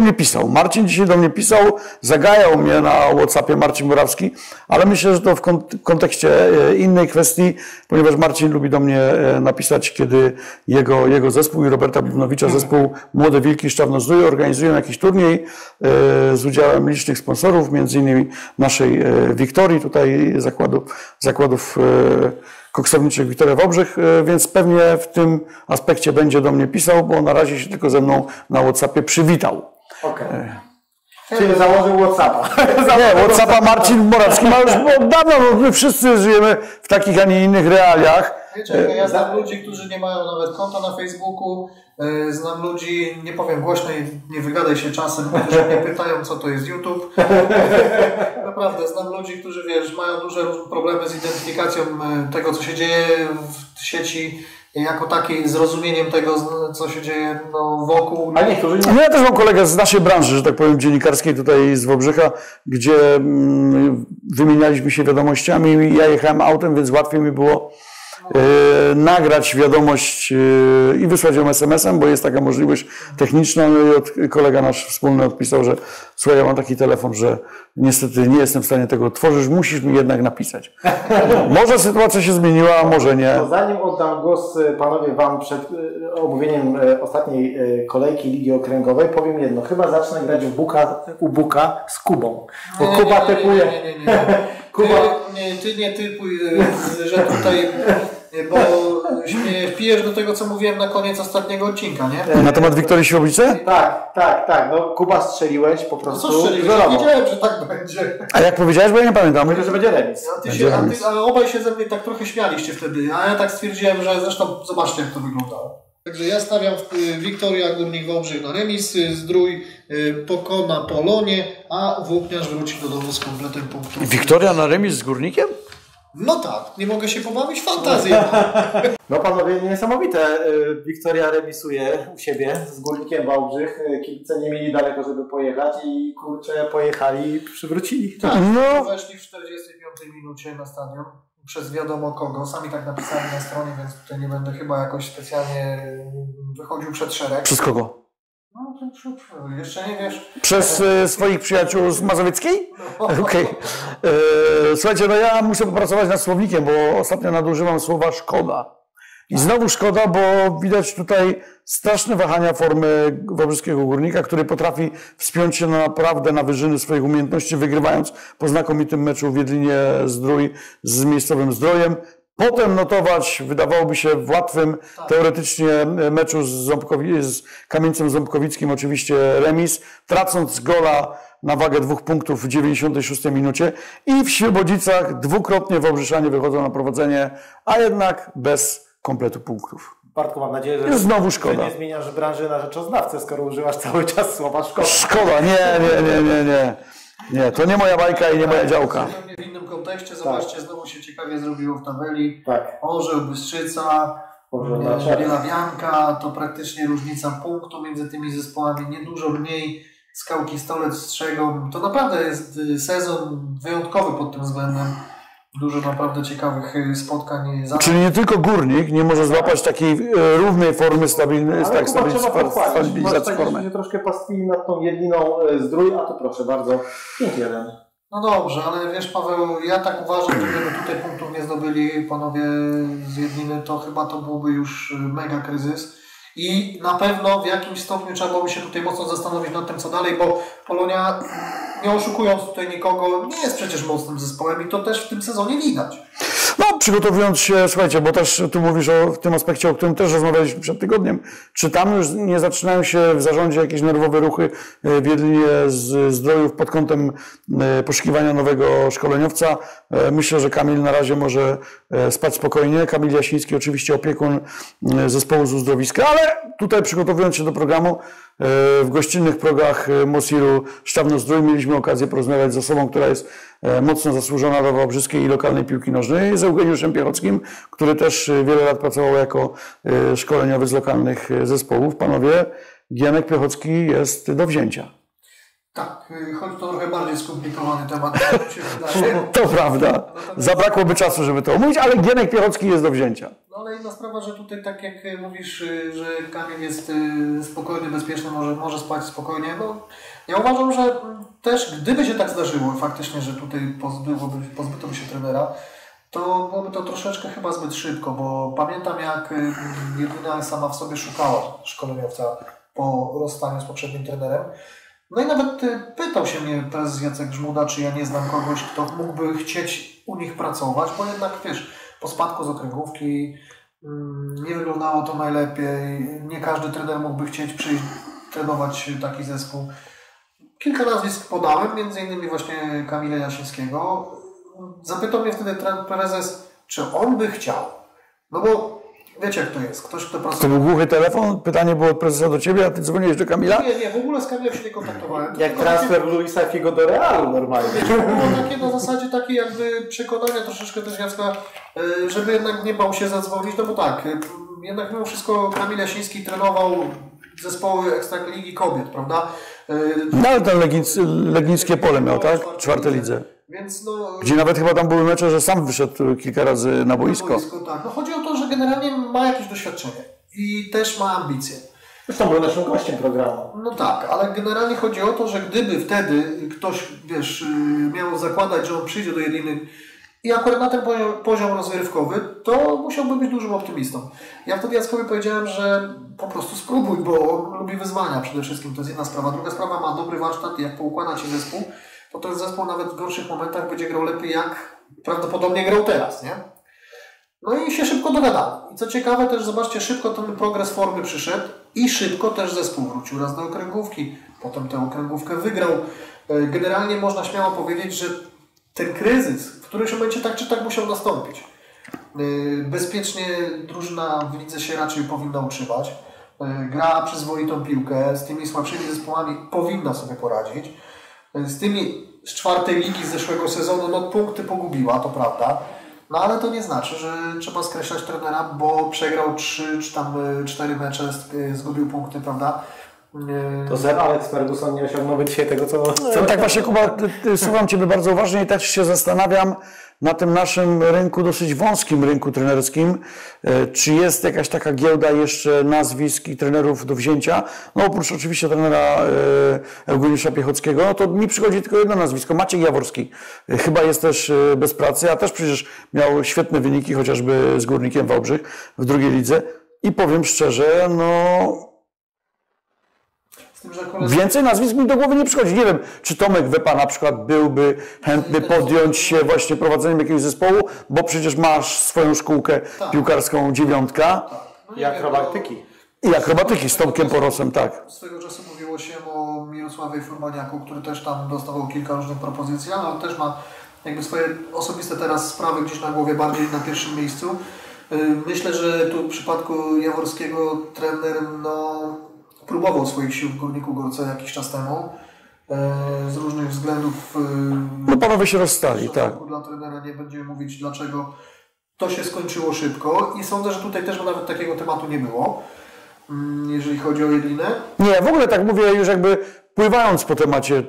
do mnie pisał, zagajał mnie na WhatsAppie Marcin Morawski, ale myślę, że to w kontekście innej kwestii, ponieważ Marcin lubi do mnie napisać, kiedy jego zespół i Roberta Bubnowicza, zespół Młode Wilki Szczawno-Zdrój organizują jakiś turniej z udziałem licznych sponsorów, między innymi naszej Wiktorii, tutaj zakładów koksowniczych Wiktoria Wałbrzych, więc pewnie w tym aspekcie będzie do mnie pisał, bo na razie się tylko ze mną na WhatsAppie przywitał. Okej. Czyli założył WhatsAppa. Nie, WhatsAppa Marcin Morawski ma już od dawna, bo my wszyscy żyjemy w takich, a nie innych realiach. Wiecie, ja znam ludzi, którzy nie mają nawet konta na Facebooku, znam ludzi, nie powiem głośno i nie wygadaj się czasem, którzy mnie pytają, co to jest YouTube. Naprawdę, znam ludzi, którzy mają duże problemy z identyfikacją tego, co się dzieje w sieci, jako takiej zrozumieniem tego, co się dzieje wokół. A niektórzy nie. No ja też mam kolegę z naszej branży, że tak powiem, dziennikarskiej tutaj z Wałbrzycha, gdzie wymienialiśmy się wiadomościami. Ja jechałem autem, więc łatwiej mi było nagrać wiadomość i wysłać ją SMS-em, bo jest taka możliwość techniczna. No i kolega nasz wspólny odpisał, że słuchaj, ja mam taki telefon, że niestety nie jestem w stanie tego otworzyć, musisz mi jednak napisać. Może sytuacja się zmieniła, a może nie. To zanim oddam głos panowie wam przed omówieniem ostatniej kolejki Ligi Okręgowej, powiem jedno. Chyba zacznę grać u Buka z Kubą. Bo Kuba typuje. Ty nie typuj, że tutaj, bo wpijesz do tego, co mówiłem na koniec ostatniego odcinka, nie? Na temat Wiktorii Świebodzice? Tak. No, Kuba strzeliłeś po prostu. Co strzeliłeś? Ja wiedziałem, że tak będzie. A jak powiedziałeś, bo ja nie pamiętam. Myślę, że będzie remis. Ale obaj się ze mnie tak trochę śmialiście wtedy, a ja tak stwierdziłem, że zresztą zobaczcie, jak to wyglądało. Także ja stawiam Wiktoria Górnik Wałbrzych na remis, Zdrój pokona Polonię, a Włókniarz wróci do domu z kompletem punktów. Wiktoria na remis z Górnikiem? No tak, nie mogę się pobawić fantazją. No panowie, niesamowite. Wiktoria remisuje u siebie z Górnikiem Wałbrzych. Kibice nie mieli daleko, żeby pojechać i kurczę, pojechali i przywrócili. Tak, weszli w 45 minucie na stadion. Przez wiadomo kogo. Sami tak napisali na stronie, więc tutaj nie będę chyba jakoś specjalnie wychodził przed szereg. Przez kogo? No to jeszcze nie wiesz. Przez swoich przyjaciół z Mazowieckiej? Okej. Słuchajcie, no ja muszę popracować nad słownikiem, bo ostatnio nadużywam słowa szkoda. I znowu szkoda, bo widać tutaj straszne wahania formy wałbrzyskiego Górnika, który potrafi wspiąć się naprawdę na wyżyny swoich umiejętności, wygrywając po znakomitym meczu w Jedlinie Zdrój z miejscowym Zdrojem. Potem notować, wydawałoby się, w łatwym teoretycznie meczu z Kamieńcem Ząbkowickim oczywiście remis, tracąc gola na wagę 2 punktów w 96 minucie i w Świebodzicach dwukrotnie Wałbrzyszanie wychodzą na prowadzenie, a jednak bez kompletu punktów. Bartku, mam nadzieję, że znowu szkoda. Że nie zmieniasz branży na rzeczoznawcę, skoro używasz cały czas słowa szkoda. Szkoda, nie, to nie moja bajka i nie moja działka. W innym kontekście, zobaczcie, znowu się ciekawie zrobiło w tabeli. Tak. Orzeł, Bystrzyca, Biela Wianka, to praktycznie różnica punktu między tymi zespołami, niedużo mniej. Skałki Stolec Strzegom. To naprawdę jest sezon wyjątkowy pod tym względem. Dużo naprawdę ciekawych spotkań. Czyli nie tylko Górnik nie może złapać takiej równej formy stabilizacji formy. Się troszkę pastwili nad tą Jedliną Zdrój, a to proszę bardzo, 5-1. No dobrze, ale wiesz, Paweł, ja tak uważam, że gdyby tutaj punktów nie zdobyli panowie z Jedliny, to chyba to byłby już mega kryzys. I na pewno w jakimś stopniu trzeba byłoby się tutaj mocno zastanowić nad tym, co dalej, bo Polonia, nie oszukując tutaj nikogo, nie jest przecież mocnym zespołem i to też w tym sezonie widać. No, przygotowując się, słuchajcie, bo też tu mówisz w tym aspekcie, o którym też rozmawialiśmy przed tygodniem, czy tam już nie zaczynają się w zarządzie jakieś nerwowe ruchy w Jedlinie Zdrojów pod kątem poszukiwania nowego szkoleniowca? Myślę, że Kamil na razie może spać spokojnie. Kamil Jasiński, oczywiście opiekun zespołu z uzdrowiska, ale tutaj przygotowując się do programu, w gościnnych progach Mosiru Szczawno-Zdrój mieliśmy okazję porozmawiać z osobą, która jest mocno zasłużona do wałbrzyskiej i lokalnej piłki nożnej, z Eugeniuszem Piechockim, który też wiele lat pracował jako szkoleniowy z lokalnych zespołów. Panowie, Gienek Piechocki jest do wzięcia. Tak, choć to trochę bardziej skomplikowany temat, się wydaje. To prawda. Zabrakłoby czasu, żeby to omówić, ale Gienek Piechocki jest do wzięcia. No ale inna sprawa, że tutaj tak jak mówisz, że Kamil jest spokojny, bezpieczny, może spać spokojnie. No, ja uważam, że też gdyby się tak zdarzyło faktycznie, że tutaj pozbyto się trenera, to byłoby to troszeczkę chyba zbyt szybko, bo pamiętam jak Jedlina sama w sobie szukała szkoleniowca po rozstaniu z poprzednim trenerem. No i nawet pytał się mnie prezes Jacek Żmuda, czy ja nie znam kogoś, kto mógłby chcieć u nich pracować, bo jednak wiesz, po spadku z okręgówki nie wyglądało to najlepiej, nie każdy trener mógłby chcieć przyjść trenować taki zespół. Kilka nazwisk podałem, między innymi właśnie Kamila Jasińskiego. Zapytał mnie wtedy prezes, czy on by chciał. No bo wiecie jak to jest, ktoś kto pracuje... To był głuchy telefon, pytanie było od prezesa do ciebie, a ty dzwoniłeś do Kamila? Nie, w ogóle z Kamilem się nie kontaktowałem. Jak transfer Luisa Figo do Realu normalnie. Było takie na zasadzie takiej jakby przekonania troszeczkę też Jacka, żeby jednak nie bał się zadzwonić, no bo tak, jednak mimo wszystko Kamil Jasiński trenował zespoły Ekstraligi Kobiet, prawda? No ale to Legnickie Pole miał, tak? W czwartej lidze. Więc no, gdzie nawet chyba tam były mecze, że sam wyszedł kilka razy na boisko. Tak. No chodzi o to, że generalnie ma jakieś doświadczenie i też ma ambicje. Zresztą był naszym gościem programu. No tak, ale generalnie chodzi o to, że gdyby wtedy ktoś, wiesz, miał zakładać, że on przyjdzie do Jedliny i akurat na ten poziom rozrywkowy, to musiałby być dużym optymistą. Ja wtedy Jackowi powiedziałem, że po prostu spróbuj, bo on lubi wyzwania przede wszystkim, to jest jedna sprawa. Druga sprawa, ma dobry warsztat i jak poukłada ci zespół, to ten zespół nawet w gorszych momentach będzie grał lepiej, jak prawdopodobnie grał teraz, nie? No i się szybko dogadali. I co ciekawe też, zobaczcie, szybko ten progres formy przyszedł i szybko też zespół wrócił raz do okręgówki. Potem tę okręgówkę wygrał. Generalnie można śmiało powiedzieć, że ten kryzys w którymś momencie tak czy tak musiał nastąpić. Bezpiecznie drużyna w lidze się raczej powinna utrzymać. Gra przyzwoitą piłkę, z tymi słabszymi zespołami powinna sobie poradzić. Z tymi z czwartej ligi z zeszłego sezonu, no punkty pogubiła, to prawda. No ale to nie znaczy, że trzeba skreślać trenera, bo przegrał 3 czy tam 4 mecze, zgubił punkty, prawda? To Sir Alex Ferguson nie osiągnąłby dzisiaj tego, co... Tak właśnie, Kuba, słucham Ciebie bardzo uważnie i też się zastanawiam, na tym naszym rynku, dosyć wąskim rynku trenerskim, czy jest jakaś taka giełda jeszcze nazwisk i trenerów do wzięcia? No oprócz oczywiście trenera Eugeniusza Piechockiego, no to mi przychodzi tylko jedno nazwisko, Maciek Jaworski. Chyba jest też bez pracy, a też przecież miał świetne wyniki, chociażby z Górnikiem Wałbrzych w drugiej lidze. I powiem szczerze, no... Więcej nazwisk mi do głowy nie przychodzi. Nie wiem, czy Tomek Wepa na przykład byłby chętny podjąć się właśnie prowadzeniem jakiegoś zespołu, bo przecież masz swoją szkółkę piłkarską Dziewiątka. I akrobatyki. I akrobatyki z Tomkiem Porosem, tak. Swego czasu mówiło się o Mirosławie Furmaniaku, który też tam dostawał kilka różnych propozycji, ale on też ma jakby swoje osobiste teraz sprawy gdzieś na głowie, bardziej na pierwszym miejscu. Myślę, że tu w przypadku Jaworskiego trener próbował swoich sił w Górniku Gorce jakiś czas temu. Z różnych względów. No panowie się rozstali, tak. Dla trenera nie będziemy mówić dlaczego. To się skończyło szybko i sądzę, że tutaj też nawet takiego tematu nie było, jeżeli chodzi o Jedlinę. Nie, w ogóle tak mówię już jakby pływając po temacie.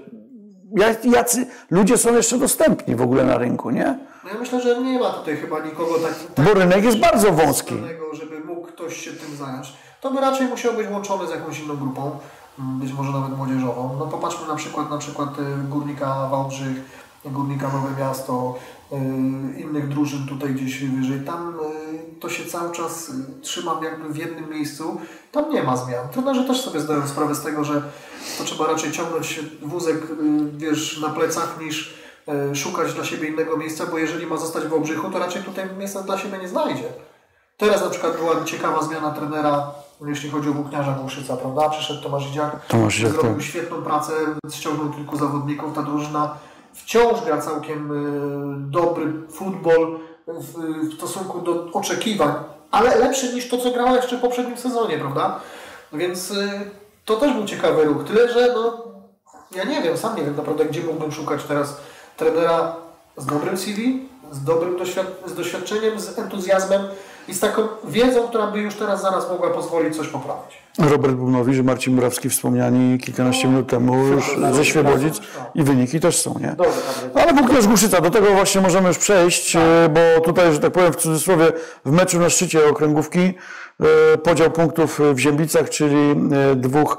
Jacy ludzie są jeszcze dostępni w ogóle na rynku, nie? No ja myślę, że nie ma tutaj chyba nikogo tak bo rynek jest bardzo wąski. Żeby mógł ktoś się tym zająć. To by raczej musiał być łączony z jakąś inną grupą, być może nawet młodzieżową. No popatrzmy na przykład Górnika Wałbrzych, Górnika Nowe Miasto, innych drużyn tutaj gdzieś wyżej. Tam to się cały czas trzyma jakby w jednym miejscu. Tam nie ma zmian. Trenerzy też sobie zdają sprawę z tego, że to trzeba raczej ciągnąć wózek, na plecach niż szukać dla siebie innego miejsca, bo jeżeli ma zostać w Wałbrzychu, to raczej tutaj miejsca dla siebie nie znajdzie. Teraz na przykład była ciekawa zmiana trenera, jeśli chodzi o Włókniarza Głuszyca, prawda? Przyszedł Tomasz Idziak, zrobił świetną pracę, ściągnął kilku zawodników, ta drużyna wciąż gra całkiem dobry futbol w stosunku do oczekiwań, ale lepszy niż to, co grała jeszcze w poprzednim sezonie, prawda? Więc to też był ciekawy ruch, tyle że ja nie wiem, sam nie wiem naprawdę, gdzie mógłbym szukać teraz trenera z dobrym CV, z dobrym doświadczeniem, z entuzjazmem i z taką wiedzą, która by już teraz zaraz mogła pozwolić coś poprawić. Robert Bubnowicz i Marcin Murawski wspomniani kilkanaście minut temu już ze Świebodzic i wyniki też są, nie? Ale Włókniarz Głuszyca, do tego właśnie możemy już przejść, bo tutaj, że tak powiem w cudzysłowie, w meczu na szczycie okręgówki podział punktów w Ziębicach, czyli dwóch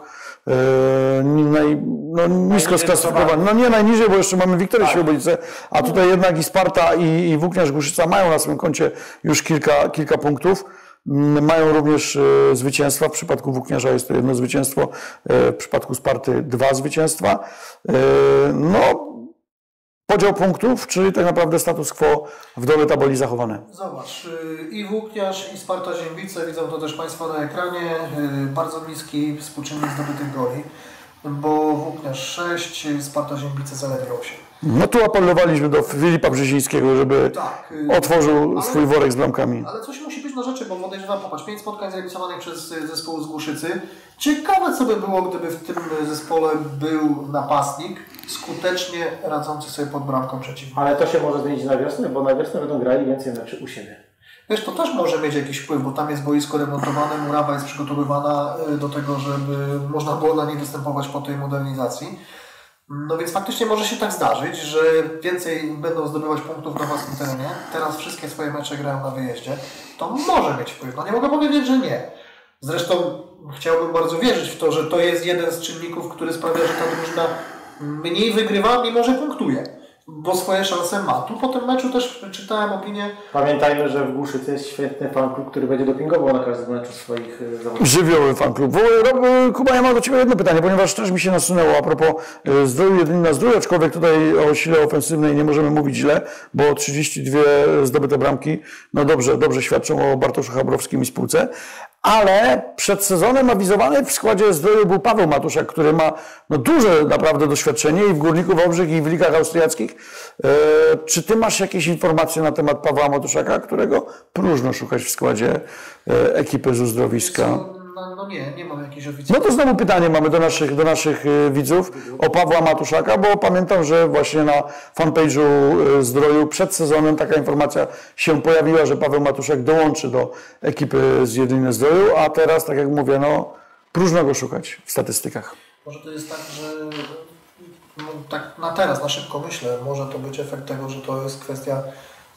nisko sklasyfikowanych. No nie najniżej, bo jeszcze mamy Wiktorię Świebodzice, a tutaj jednak i Sparta i Włókniarz Głuszyca mają na swoim koncie już kilka punktów. Mają również zwycięstwa. W przypadku Włókniarza jest to jedno zwycięstwo, w przypadku Sparty 2 zwycięstwa. Podział punktów, czyli tak naprawdę status quo w dole tabeli zachowane. Zobacz, i Włókniarz, i Sparta Ziębice, widzą to też Państwo na ekranie, bardzo niski współczynnik zdobytych goli, bo Włókniarz 6, Sparta Ziębice zaledwie 8. No tu apelowaliśmy do Filipa Brzezińskiego, żeby otworzył swój worek z bramkami. Ale coś musi być na rzeczy, bo podejrzewam, popatrz, 5 spotkań zrealizowanych przez zespół z Głuszycy. Ciekawe, co by było, gdyby w tym zespole był napastnik skutecznie radzący sobie pod bramką przeciwnika. Ale to się może zmienić na wiosnę, bo na wiosnę będą grali więcej meczy u siebie. Wiesz, to też może mieć jakiś wpływ, bo tam jest boisko remontowane, murawa jest przygotowywana do tego, żeby można było na niej występować po tej modernizacji. No więc faktycznie może się tak zdarzyć, że więcej będą zdobywać punktów na własnym terenie. Teraz wszystkie swoje mecze grają na wyjeździe. To może mieć wpływ. No nie mogę powiedzieć, że nie. Zresztą chciałbym bardzo wierzyć w to, że to jest jeden z czynników, który sprawia, że ta drużyna mniej wygrywa, mimo że punktuje. Bo swoje szanse ma. Tu po tym meczu też czytałem opinię. Pamiętajmy, że w Głuszycy jest świetny fanklub, który będzie dopingował na każdym meczu swoich zawodników. Żywioły fanklub. Kuba, ja mam do Ciebie jedno pytanie, ponieważ też mi się nasunęło a propos Zdroju Jedlina Zdrój, aczkolwiek tutaj o sile ofensywnej nie możemy mówić źle, bo 32 zdobyte bramki, no dobrze świadczą o Bartoszu Chabrowskim i spółce. Ale przed sezonem awizowany w składzie Zdroju był Paweł Matuszak, który ma duże naprawdę doświadczenie i w Górniku Wałbrzych i w ligach austriackich. Czy Ty masz jakieś informacje na temat Pawła Matuszaka, którego próżno szukać w składzie ekipy z uzdrowiska? No nie mam jakiejś oficjalnej. No to znowu pytanie mamy do naszych widzów o Pawła Matuszaka, bo pamiętam, że właśnie na fanpage'u Zdroju przed sezonem taka informacja się pojawiła, że Paweł Matuszak dołączy do ekipy z Jedliny Zdroju, a teraz, tak jak mówię, próżno go szukać w statystykach. Może to jest tak, że tak na teraz, na szybko myślę, może to być efekt tego, że to jest kwestia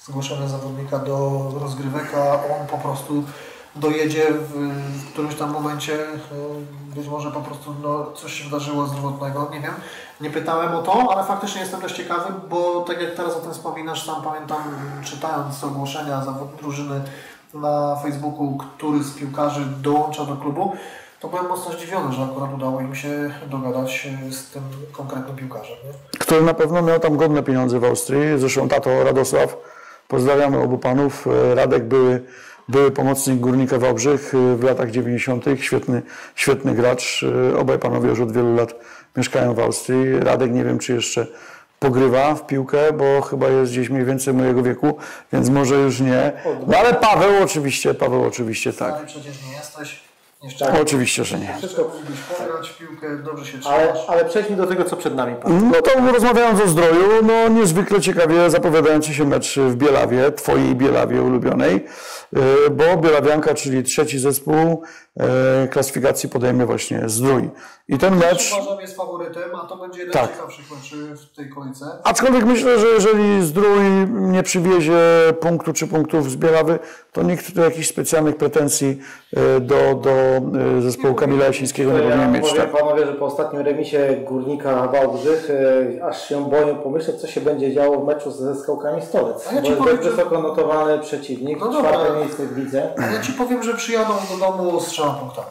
zgłoszenia zawodnika do rozgrywek, a on po prostu dojedzie w którymś tam momencie, być może po prostu coś się wydarzyło zdrowotnego, nie wiem. Nie pytałem o to, ale faktycznie jestem dość ciekawy, bo tak jak teraz o tym wspominasz, sam pamiętam, czytając ogłoszenia drużyny na Facebooku, który z piłkarzy dołącza do klubu, to byłem mocno zdziwiony, że akurat udało im się dogadać z tym konkretnym piłkarzem. Nie? Który na pewno miał tam godne pieniądze w Austrii. Zresztą tato Radosław, pozdrawiamy obu panów. Radek były pomocnik Górnika Wałbrzych w latach 90. Świetny gracz. Obaj panowie już od wielu lat mieszkają w Austrii. Radek nie wiem, czy jeszcze pogrywa w piłkę, bo chyba jest gdzieś mniej więcej mojego wieku, więc może już nie. No ale Paweł oczywiście tak. Ale przecież nie jesteś. Tak. Oczywiście, że nie. Wszystko mógłbyś pograć w piłkę, dobrze się trzymasz. Ale przejdźmy do tego, co przed nami, Pan. No to rozmawiając o Zdroju, no niezwykle ciekawie zapowiadający się mecz w Bielawie, twojej Bielawie ulubionej, bo Bielawianka, czyli trzeci zespół klasyfikacji podejmie właśnie Zdrój. I ten mecz... Uważam, jest faworytem, a to będzie jeden z ciekawszych meczy w tej kolejce. Aczkolwiek myślę, że jeżeli Zdrój nie przywiezie punktu czy punktów z Bielawy, to nikt tu jakichś specjalnych pretensji do zespołu Kamila Jasińskiego nie powinien mieć. Powiem panowie, że po ostatnim remisie Górnika Wałbrzych aż się boję pomyśleć, co się będzie działo w meczu ze Skałkami Stolec. Ja bo jest dość wysoko notowany przeciwnik, czwarte miejsce w lidze. A ja ci powiem, że przyjadą do domu z 3 punktami.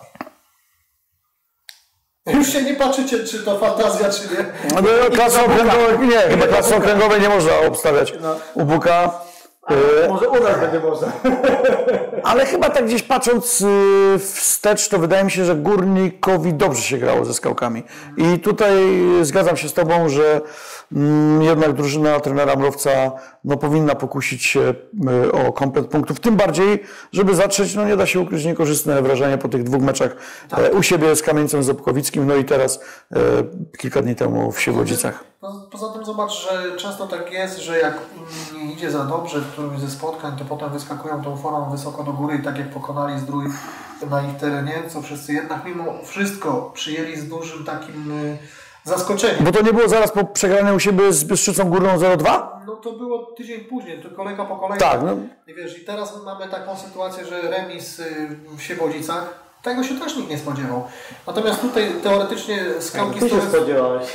Już się nie patrzycie, czy to fantazja, czy nie. No, chyba klasy okręgowej nie można obstawiać u Buka. Może u nas będzie można. Ale chyba tak gdzieś patrząc wstecz, to wydaje mi się, że Górnikowi dobrze się grało ze Skałkami. I tutaj zgadzam się z Tobą, że jednak drużyna trenera Mrowca powinna pokusić się o komplet punktów. Tym bardziej, żeby zatrzeć, nie da się ukryć, niekorzystne wrażenie po tych 2 meczach u siebie z Kamieńcem Zopkowickim, no i teraz kilka dni temu w Świebodzicach. Poza tym zobacz, że często tak jest, że jak nie idzie za dobrze w którymś ze spotkań, to potem wyskakują tą formą wysoko do góry i tak jak pokonali Zdrój na ich terenie, co wszyscy jednak mimo wszystko przyjęli z dużym takim zaskoczeniem. Bo to nie było zaraz po przegranej u siebie z Bystrzycą Górną 0-2? No to było tydzień później, to kolejka po kolejce. Tak. No. I wiesz, i teraz mamy taką sytuację, że remis w Świebodzicach, tego się też nikt nie spodziewał. Natomiast tutaj teoretycznie Skałki Ty się spodziewałeś.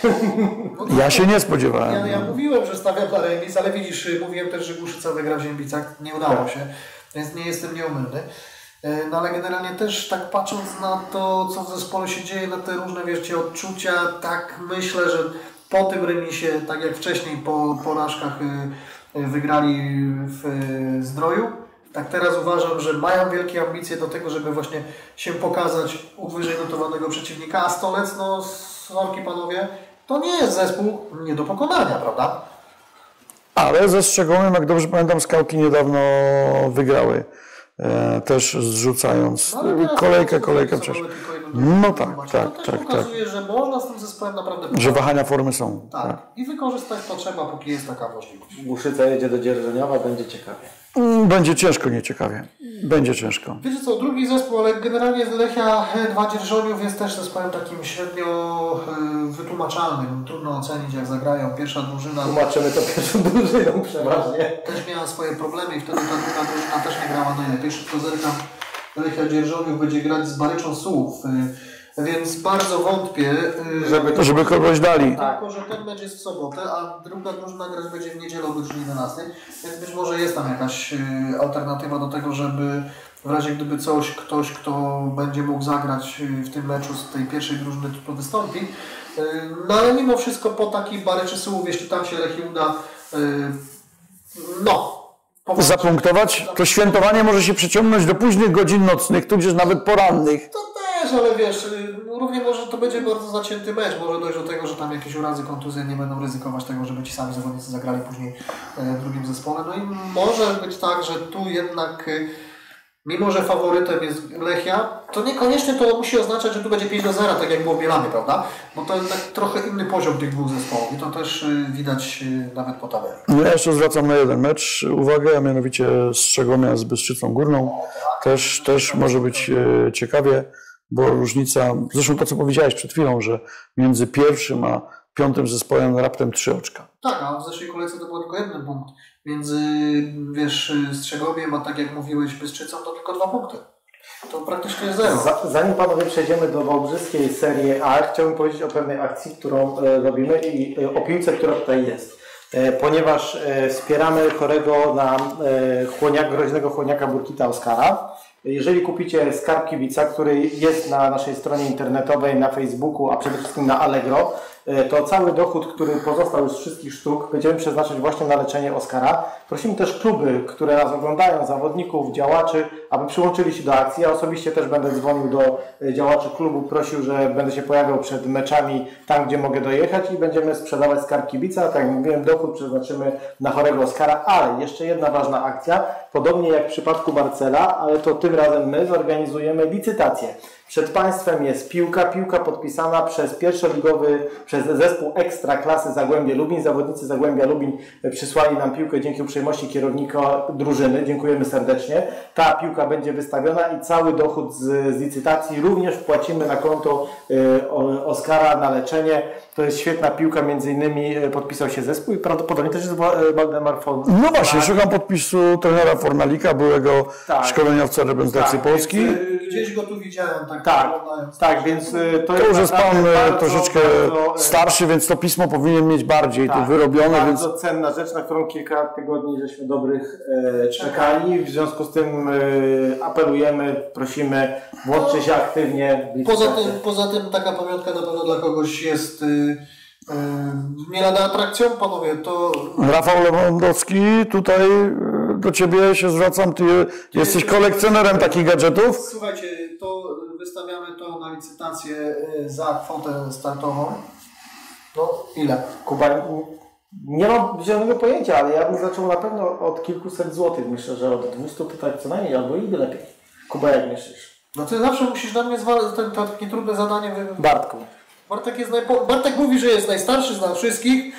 Ja się nie spodziewałem. Ja mówiłem, że stawiam na remis, ale widzisz, mówiłem też, że Głuszyca wygra w Ziębicach. Nie udało się, więc nie jestem nieomylny. No ale generalnie też tak patrząc na to, co w zespole się dzieje, na te różne, wiecie, odczucia, tak myślę, że po tym remisie, tak jak wcześniej po porażkach wygrali w Zdroju, tak teraz uważam, że mają wielkie ambicje do tego, żeby właśnie się pokazać u wyżej notowanego przeciwnika, a Stolec, sorki panowie, to nie jest zespół nie do pokonania, prawda? Ale ze Strzegomem, jak dobrze pamiętam, Skałki niedawno wygrały. Też zrzucając kolejkę przecież. No tak. To też pokazuje, że można z tym zespołem naprawdę pokazać. Że wahania formy są. Tak. I wykorzystać to trzeba, póki jest taka możliwość. Głuszyca jedzie do Dzierżoniowa, będzie ciekawie. Będzie ciężko, nieciekawie. Będzie ciężko. Wiecie co, drugi zespół, ale generalnie Lechia 2 Dzierżoniów jest też zespołem takim średnio wytłumaczalnym. Trudno ocenić, jak zagrają. Pierwsza drużyna... Tłumaczymy to pierwszą drużyną przeważnie. Też miała swoje problemy i wtedy ta druga drużyna też nie grała najlepiej. Szybko zerkam, Lechia Dzierżoniów będzie grać z Baryczą Sułów. Więc bardzo wątpię, żeby kogoś dali. Tylko, że ten mecz jest w sobotę, a druga drużyna grać będzie w niedzielę o godzinie 11, więc być może jest tam jakaś alternatywa do tego, żeby w razie gdyby ktoś, kto będzie mógł zagrać w tym meczu z tej pierwszej drużyny, to wystąpi. No ale mimo wszystko po takiej Baryczy Sułów, jeśli tam się Lechii uda, zapunktować, to świętowanie może się przeciągnąć do późnych godzin nocnych, tudzież nawet porannych. To też, ale wiesz, równie może to będzie bardzo zacięty mecz. Może dojść do tego, że tam jakieś urazy, kontuzje nie będą ryzykować tego, żeby ci sami zawodnicy zagrali później w drugim zespole. No i może być tak, że tu jednak, mimo że faworytem jest Lechia, to niekoniecznie to musi oznaczać, że tu będzie 5-0, tak jak było w Bielawie, prawda? Bo to jednak trochę inny poziom tych dwóch zespołów i to też widać nawet po tabeli. No ja jeszcze zwracam na jeden mecz uwagę, a mianowicie Strzegomia z Bystrzycą Górną. Też może być ciekawie, bo różnica, zresztą to co powiedziałeś przed chwilą, że między pierwszym a 5. zespołem raptem 3 oczka. Tak, a w zeszłej kolejce to był tylko 1 punkt. Między, wiesz, Strzegowiem, a tak jak mówiłeś, Bystrzycą, to tylko 2 punkty. To praktycznie 0. Zanim panowie przejdziemy do wałbrzyskiej Serie A, chciałbym powiedzieć o pewnej akcji, którą robimy i o piłce, która tutaj jest. Ponieważ wspieramy chorego na groźnego chłoniaka Burkita Oskara. Jeżeli kupicie skarb kibica, który jest na naszej stronie internetowej, na Facebooku, a przede wszystkim na Allegro, to cały dochód, który pozostał już z wszystkich sztuk, będziemy przeznaczyć właśnie na leczenie Oskara. Prosimy też kluby, które nas oglądają, zawodników, działaczy, aby przyłączyli się do akcji. Ja osobiście też będę dzwonił do działaczy klubu, prosił, że będę się pojawiał przed meczami tam, gdzie mogę dojechać i będziemy sprzedawać skarb kibica. Tak jak mówiłem, dochód przeznaczymy na chorego Oskara, ale jeszcze jedna ważna akcja, podobnie jak w przypadku Marcela, ale to tym razem my zorganizujemy licytację. Przed Państwem jest piłka podpisana przez przez zespół Ekstraklasy Zagłębie Lubin. Zawodnicy Zagłębia Lubin przysłali nam piłkę dzięki uprzejmości kierownika drużyny. Dziękujemy serdecznie. Ta piłka będzie wystawiona i cały dochód z licytacji również wpłacimy na konto Oskara na leczenie. To jest świetna piłka, między innymi podpisał się zespół i prawdopodobnie też jest Waldemar Fornalik. No właśnie, szukam podpisu trenera Fornalika, byłego szkoleniowca reprezentacji Polski. Gdzieś go tu widziałem. Tak, więc to już jest pan troszeczkę starszy, więc to pismo powinien mieć bardziej tu wyrobione. Bardzo cenna rzecz, na którą kilka tygodni żeśmy dobrych czekali. W związku z tym apelujemy, prosimy, włączcie się aktywnie. Poza tym taka pamiątka na pewno dla kogoś jest nie lada atrakcją, panowie. To... Rafał Lewandowski, tutaj do Ciebie się zwracam. Ty jesteś kolekcjonerem takich gadżetów. Słuchajcie, to wystawiamy to na licytację za kwotę startową. No ile? Kuba, nie mam zielonego pojęcia, ale ja bym zaczął na pewno od kilkuset złotych. Myślę, że od 200 pytań co najmniej, albo i lepiej. Kuba, jak myślisz? No ty zawsze musisz na mnie to takie trudne zadanie Bartku. Bartek mówi, że jest najstarszy z nas wszystkich.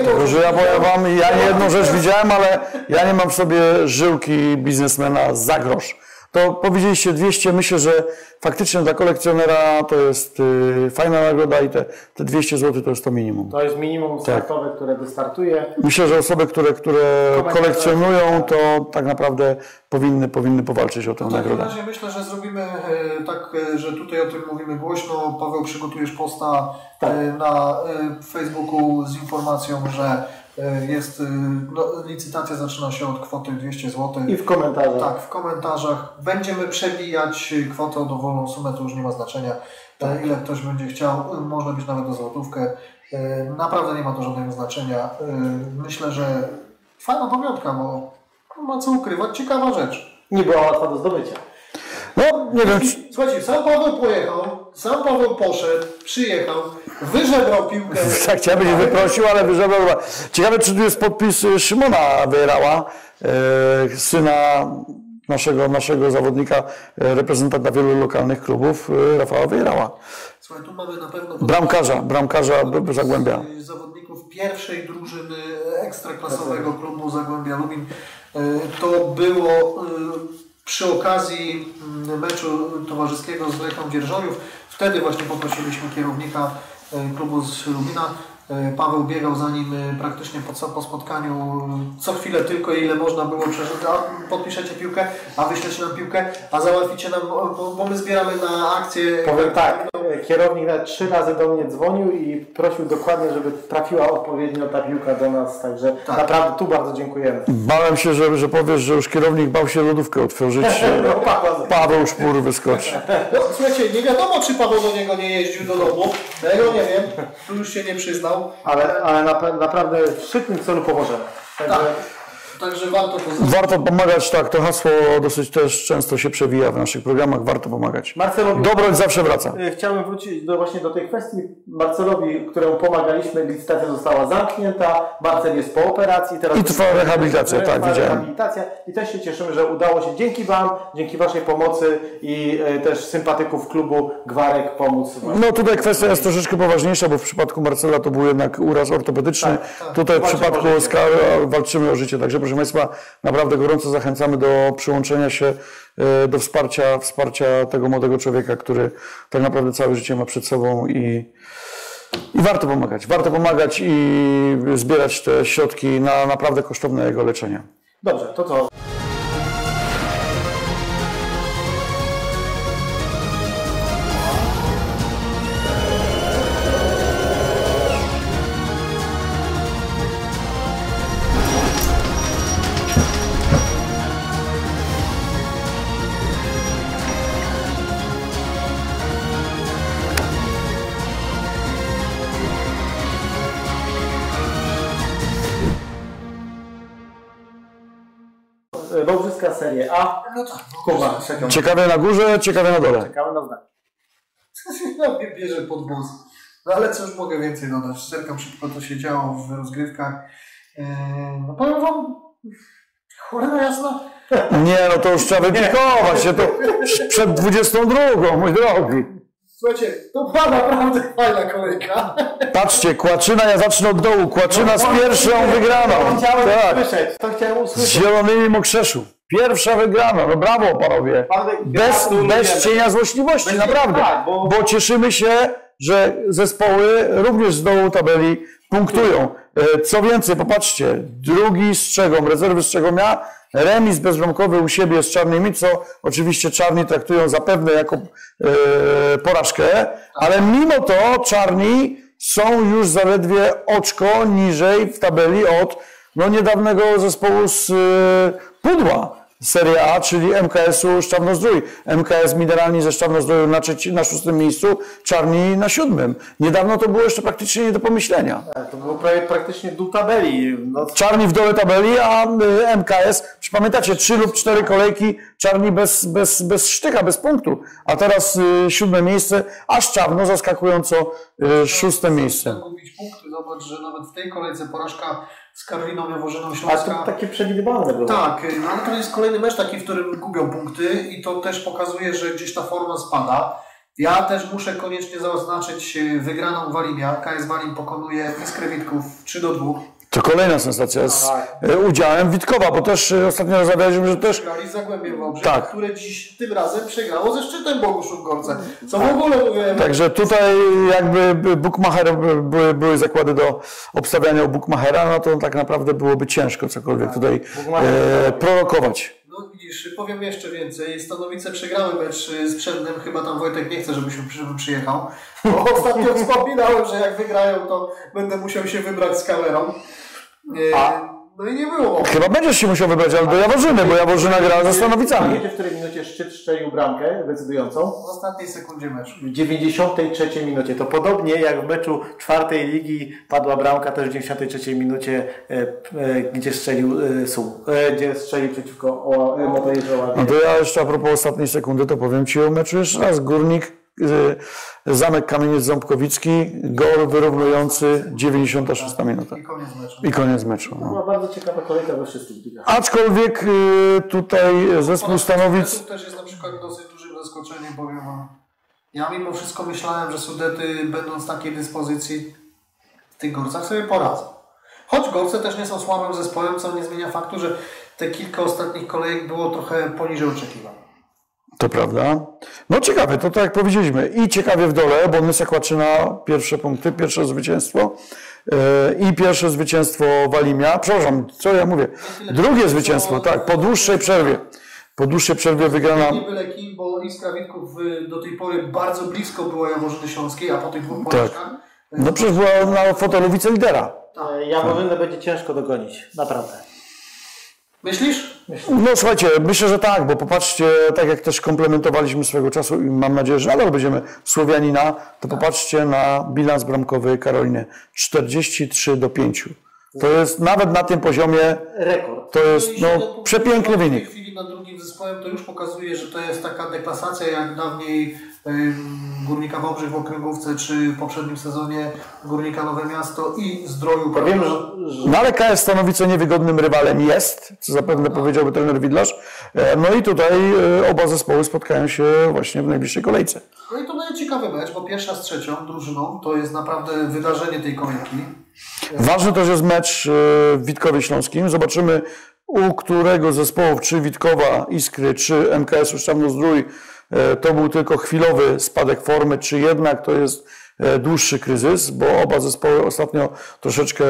Ja nie jedną rzecz widziałem, ale ja nie mam w sobie żyłki biznesmena za grosz. To powiedzieliście 200, myślę, że faktycznie dla kolekcjonera to jest fajna nagroda i te 200 zł to jest to minimum. To jest minimum startowe, które wystartuje. Myślę, że osoby, które kolekcjonują, to tak naprawdę powinny powalczyć o tę nagrodę. W razie myślę, że zrobimy tak, że tutaj o tym mówimy głośno. Paweł, przygotujesz posta na Facebooku z informacją, że licytacja zaczyna się od kwoty 200 zł. I w komentarzach. Tak, w komentarzach. Będziemy przebijać kwotę o dowolną sumę, to już nie ma znaczenia. Ile ktoś będzie chciał, można być nawet o złotówkę. Naprawdę nie ma to żadnego znaczenia. Myślę, że fajna pamiątka, bo ma co ukrywać, ciekawa rzecz. Nie była łatwa do zdobycia. No, nie wiem. Słuchajcie, sam Paweł pojechał, sam Paweł poszedł, przyjechał, wyżebrał piłkę. Tak, chciałbym się wyprosił, ale wyżebrał. Ciekawe, czy tu jest podpis Szymona Wejrała, syna naszego zawodnika, reprezentanta wielu lokalnych klubów, Rafała Wejrała. Słuchaj, tu mamy na pewno bramkarza Zagłębia. Zawodników pierwszej drużyny ekstraklasowego klubu Zagłębia Lubin. To było przy okazji meczu towarzyskiego z Lechią Dzierżoniów. Wtedy właśnie poprosiliśmy kierownika klubu z Lubina. Paweł biegał za nim praktycznie po spotkaniu co chwilę tylko, ile można było przeżyć. A podpiszecie piłkę, a wyślecie nam piłkę, a załatwicie nam, bo my zbieramy na akcję. Powiem tak, kierownik nawet 3 razy do mnie dzwonił i prosił dokładnie, żeby trafiła odpowiednio ta piłka do nas, także naprawdę tu bardzo dziękujemy. Bałem się, że powiesz, że już kierownik bał się lodówkę otworzyć. Paweł Szpur wyskoczy. No, słuchajcie, nie wiadomo, czy Paweł do niego nie jeździł do domu. Tego nie wiem, tu już się nie przyznał. Ale naprawdę w szczytnym celu pomożemy. Także warto to zrobić. Warto pomagać, tak, to hasło dosyć też często się przewija w naszych programach, warto pomagać. Marcelowi, dobroć zawsze wraca. Chciałbym wrócić właśnie do tej kwestii. Marcelowi, któremu pomagaliśmy, licytacja została zamknięta, Marcel jest po operacji. Teraz i trwa rehabilitacja, tak, widziałem. I też się cieszymy, że udało się dzięki Wam, dzięki Waszej pomocy i też sympatyków klubu Gwarek pomóc. No tutaj kwestia jest troszeczkę poważniejsza, bo w przypadku Marcela to był jednak uraz ortopedyczny. Tutaj w przypadku Oskara walczymy o życie, także proszę Państwa, naprawdę gorąco zachęcamy do przyłączenia się do wsparcia tego młodego człowieka, który tak naprawdę całe życie ma przed sobą i I warto pomagać i zbierać te środki na naprawdę kosztowne jego leczenie. Dobrze, to co? Wałbrzyska Serie A. No tak, Kuba, czekam. Ciekawe na górze, ciekawe na dole. Czekamy na znak. no, mnie bierze pod włos. No ale co już mogę więcej dodać? Zerkam szybko, to się działo w rozgrywkach. No powiem wam, cholera jasna. Nie, no to już trzeba wypikować się, to przed 22, mój drogi. Słuchajcie, to była naprawdę fajna kolejka. Patrzcie, Kłaczyna, ja zacznę od dołu. Kłaczyna z pierwszą wygraną. To chciałem Z usłyszeć. Zielonymi Mokrzeszu. Pierwsza wygrana, no brawo panowie. Bez cienia złośliwości, naprawdę. Tak, bo cieszymy się, że zespoły również z dołu tabeli punktują. Co więcej, popatrzcie, drugi strzegom, rezerwy strzegomia, remis bezbramkowy u siebie z Czarnymi, co oczywiście Czarni traktują zapewne jako porażkę, ale mimo to Czarni są już zaledwie oczko niżej w tabeli od niedawnego zespołu z Pudła Serie A, czyli MKS-u Szczawno-Zdrój. MKS Mineralni ze Szczawno-Zdroju na 6. miejscu, Czarni na 7. Niedawno to było jeszcze praktycznie nie do pomyślenia. Tak, to było praktycznie dół tabeli. No. Czarni w dole tabeli, a MKS, pamiętacie, 3 lub 4 kolejki, Czarni bez sztyka, bez punktu. A teraz 7. miejsce, a Szczawno zaskakująco 6. miejsce. Chcę mówić punkty, zobacz, że nawet w tej kolejce porażka z Karoliną Jaworzyną A Śląska. to takie przewidywalne było. Tak, no ale to jest kolejny mecz taki, w którym gubią punkty i to też pokazuje, że gdzieś ta forma spada. Ja też muszę koniecznie zaznaczyć wygraną Walimia. KS Walim pokonuje Iskrę Witków 3-2. To kolejna sensacja z udziałem Witkowa, bo też ostatnio rozmawialiśmy, że też... Przegrali z Zagłębiem Wałbrzych, Tak. które dziś tym razem przegrało ze Szczytem Boguszów-Gorce. Co w ogóle mówiłem. Także tutaj jakby Bookmacher były zakłady do obstawiania u Bookmachera, no to tak naprawdę byłoby ciężko cokolwiek tutaj prorokować. No widzisz, powiem jeszcze więcej. Stanowice przegrały mecz z Przednem. Chyba tam Wojtek nie chce, żebym przyjechał. Bo ostatnio wspominałem, że jak wygrają, to będę musiał się wybrać z kamerą. No i nie było. Chyba będziesz się musiał wybrać, ale do Jaworzyny, bo Jaworzyna gra ze Stanowicami. Wiecie, w której minucie Szczyt strzelił bramkę decydującą? W ostatniej sekundzie meczu. W 93 minucie. To podobnie jak w meczu 4. ligi padła bramka też w 93 minucie, gdzie strzelił gdzie strzelił przeciwko Motorze Oławie. No to ja jeszcze a propos ostatniej sekundy, to powiem Ci o meczu jeszcze raz. Górnik, Zamek Kamieniec-Ząbkowicki, gol wyrównujący, 96 minuta. I koniec meczu. I koniec meczu. To No. była bardzo ciekawa kolejka we wszystkich ligach. Aczkolwiek tutaj zespół Stanowic... To też jest na przykład dosyć dużym zaskoczeniem, powiem wam. Ja mimo wszystko myślałem, że Sudety, będąc w takiej dyspozycji, w tych Gorcach sobie poradzą. Choć Gorce też nie są słabym zespołem, co nie zmienia faktu, że te kilka ostatnich kolejek było trochę poniżej oczekiwań. To prawda. No ciekawe, to tak jak powiedzieliśmy. I ciekawie w dole, bo Nysa Kłaczyna pierwsze punkty, pierwsze zwycięstwo i pierwsze zwycięstwo Walimia. Przepraszam, co ja mówię? Drugie zwycięstwo, tak, po dłuższej przerwie. Po dłuższej przerwie wygrana... Nie byle kim, bo Iskra Witków do tej pory bardzo blisko była Jaworzyny Śląskiej, a po tych dwóch porażkach... No przecież była na fotelu wiceliidera. Jaworzynę będzie ciężko dogonić. Naprawdę. Myślisz? No słuchajcie, myślę, że tak, bo popatrzcie, tak jak też komplementowaliśmy swego czasu i mam nadzieję, że nadal będziemy Słowianina, to popatrzcie na bilans bramkowy Karoliny. 43-5. To jest nawet na tym poziomie, Rekord. to jest przepiękny wynik. W tej chwili nad drugim zespołem to już pokazuje, że to jest taka deklasacja jak dawniej Górnika Wałbrzych w okręgówce, czy w poprzednim sezonie Górnika Nowe Miasto i Zdroju. Wiem, że No ale KS Stanowice niewygodnym rywalem jest, co zapewne powiedziałby trener Widlarz. No i tutaj oba zespoły spotkają się właśnie w najbliższej kolejce. No i to będzie ciekawy mecz, bo pierwsza z trzecią drużyną to jest naprawdę wydarzenie tej kolejki. Ważny też jest mecz w Witkowie Śląskim. Zobaczymy, u którego zespołów, czy Witkowa, Iskry, czy MKS-u Szczawno-Zdrój, to był tylko chwilowy spadek formy, czy jednak to jest dłuższy kryzys, bo oba zespoły ostatnio troszeczkę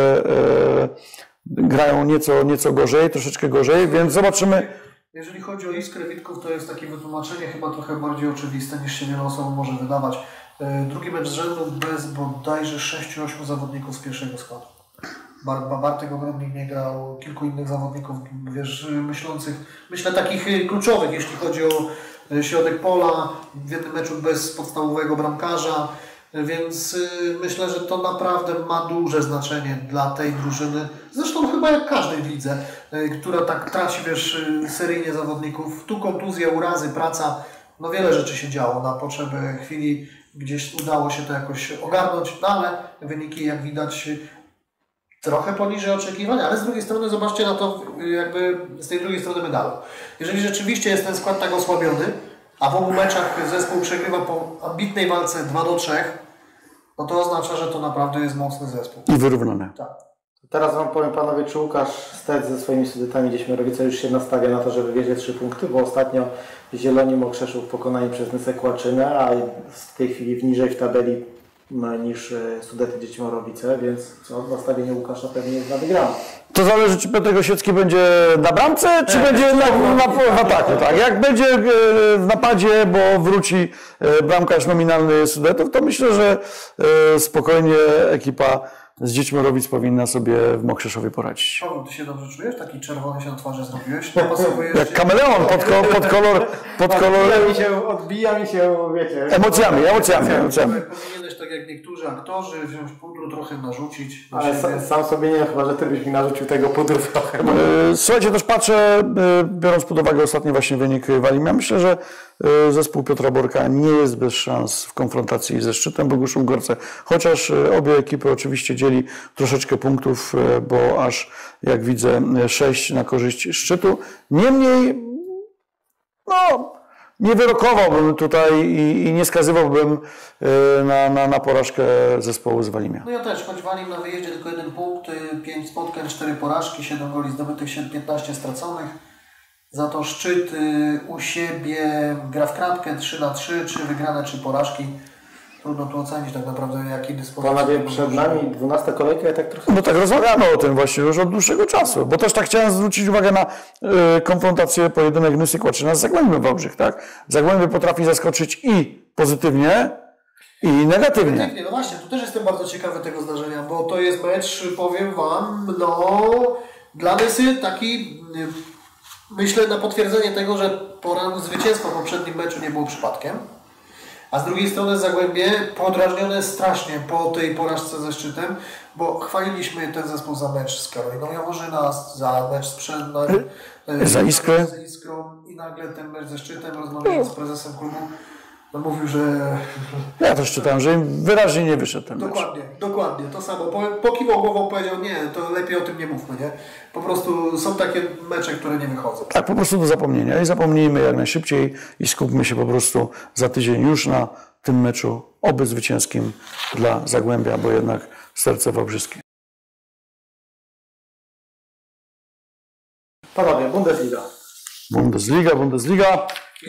grają nieco gorzej, troszeczkę gorzej, więc zobaczymy. Jeżeli chodzi o Iskrę Witków, to jest takie wytłumaczenie chyba trochę bardziej oczywiste niż się wielu osobom może wydawać. Drugi mecz z rzędu bez bodajże 6-8 zawodników z pierwszego składu. Bartek Ogromnik nie grał, kilku innych zawodników, wiesz, myślących, myślę takich kluczowych, jeśli chodzi o środek pola, w jednym meczu bez podstawowego bramkarza, więc myślę, że to naprawdę ma duże znaczenie dla tej drużyny. Zresztą chyba jak każdej w lidze, która tak traci, wiesz, seryjnie zawodników. Tu kontuzje, urazy, praca, no wiele rzeczy się działo na potrzeby chwili. Gdzieś udało się to jakoś ogarnąć, no ale wyniki, jak widać, trochę poniżej oczekiwań, ale z drugiej strony zobaczcie na to jakby z tej drugiej strony medalu. Jeżeli rzeczywiście jest ten skład tak osłabiony, a w obu meczach zespół przegrywa po ambitnej walce 2-3, no to oznacza, że to naprawdę jest mocny zespół. I wyrównany. Tak. Teraz wam powiem, panowie, czy Łukasz Stec ze swoimi Sudetami Dziećmiorowice już się nastawia na to, że wywiezie 3 punkty, bo ostatnio Zieloni Mokrzeszów pokonani przez Nysę Kłaczynę, a w tej chwili niżej w tabeli niż Sudety Dziećmiorowice, więc co, nastawienie Łukasza pewnie jest na wygraną. To zależy, czy Piotr Osiecki będzie na bramce, czy będzie w ataku. Tak? Jak będzie w napadzie, bo wróci bramkarz nominalny Sudetów, to myślę, że spokojnie ekipa z Dziećmiorowic powinna sobie w Mokrzeszowie poradzić. Paweł, ty się dobrze czujesz? Taki czerwony się na twarzy zrobiłeś? Jak kameleon pod kolor. Odbija mi się, wiecie. Emocjami. Powinieneś, tak jak niektórzy aktorzy, wziąć pudru, trochę narzucić. Ale sam sobie nie, chyba że ty byś mi narzucił tego pudru trochę. Słuchajcie, też patrzę, biorąc pod uwagę ostatni właśnie wynik Walimia, myślę, że zespół Piotra Borka nie jest bez szans w konfrontacji ze Szczytem Boguszów Gorce, chociaż obie ekipy oczywiście dzieli troszeczkę punktów, bo aż jak widzę 6 na korzyść Szczytu. Niemniej, no, nie wyrokowałbym tutaj i nie skazywałbym na porażkę zespołu z Walimia. No ja też, choć Walim na wyjeździe tylko 1 punkt, 5 spotkań, 4 porażki, 7 goli zdobytych, 15 straconych. Za to Szczyt u siebie gra w kratkę 3-3, 3 wygrane, 3 porażki. Trudno tu ocenić tak naprawdę, jaki dyspozycji. Panowie, przed nami 12 kolejka, ja tak trochę... No tak rozmawiamy o tym właśnie już od dłuższego czasu, bo też tak chciałem zwrócić uwagę na konfrontację pojedynek Nysy Kłaczyna z Zagłębiem Wałbrzych, tak? Zagłębie potrafi zaskoczyć i pozytywnie, i negatywnie. No właśnie, tu też jestem bardzo ciekawy tego zdarzenia, bo to jest mecz, powiem wam, no dla Nysy taki, myślę, na potwierdzenie tego, że zwycięstwo w poprzednim meczu nie było przypadkiem. A z drugiej strony Zagłębie podrażnione strasznie po tej porażce ze Szczytem, bo chwaliliśmy ten zespół za mecz z Karoliną Jaworzyna, za mecz z za Iskrę. I nagle ten mecz ze Szczytem, rozmawiając z prezesem klubu, no mówił, że... Ja też czytałem, że im wyraźnie nie wyszedł ten mecz. Dokładnie, to samo. Pokiwał głową, powiedział, nie, to lepiej o tym nie mówmy, nie? Po prostu są takie mecze, które nie wychodzą. Tak, po prostu do zapomnienia i zapomnijmy jak najszybciej i skupmy się po prostu za tydzień już na tym meczu oby zwycięskim dla Zagłębia, bo jednak serce wałbrzyskie. Panowie, Bundesliga.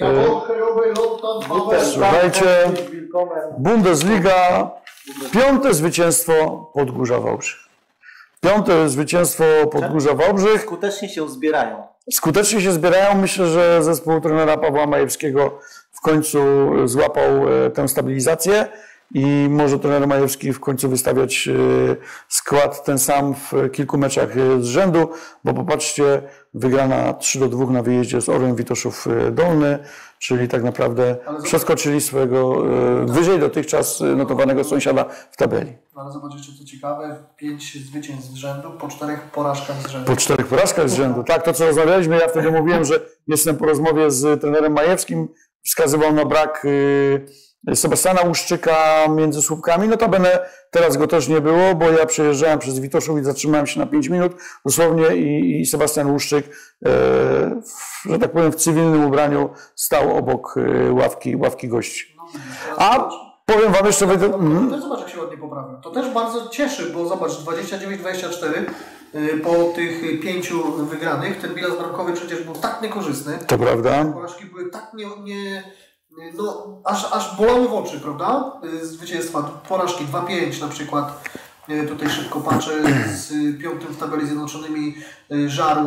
Słuchajcie, Bundesliga, 5. zwycięstwo Podgórza Wałbrzych. 5. zwycięstwo Podgórza Wałbrzych. Skutecznie się zbierają. Myślę, że zespół trenera Pawła Majewskiego w końcu złapał tę stabilizację i może trener Majewski w końcu wystawiać skład ten sam w kilku meczach z rzędu, bo popatrzcie, wygrana 3-2 na wyjeździe z Orłem Witoszów Dolny, czyli tak naprawdę przeskoczyli swojego wyżej dotychczas notowanego sąsiada w tabeli. Ale zobaczycie, co ciekawe, 5 zwycięstw z rzędu po 4 porażkach z rzędu. Po 4 porażkach z rzędu, tak, to co rozmawialiśmy, ja wtedy mówiłem, że jestem po rozmowie z trenerem Majewskim, wskazywał na brak Sebastiana Łuszczyka między słupkami, notabene teraz go też nie było, bo ja przejeżdżałem przez Witoszów i zatrzymałem się na 5 minut dosłownie i Sebastian Łuszczyk, że tak powiem, w cywilnym ubraniu stał obok ławki gości. A powiem wam jeszcze... Też zobacz, jak się ładnie poprawił. To też bardzo cieszy, bo zobacz, 29-24 po tych 5 wygranych, ten bilans bramkowy przecież był tak niekorzystny. To prawda. Porażki były tak no, aż bolały w oczy, prawda? Zwycięstwa, porażki 2-5 na przykład. Tutaj szybko patrzę z 5. w tabeli Zjednoczonymi Żarów,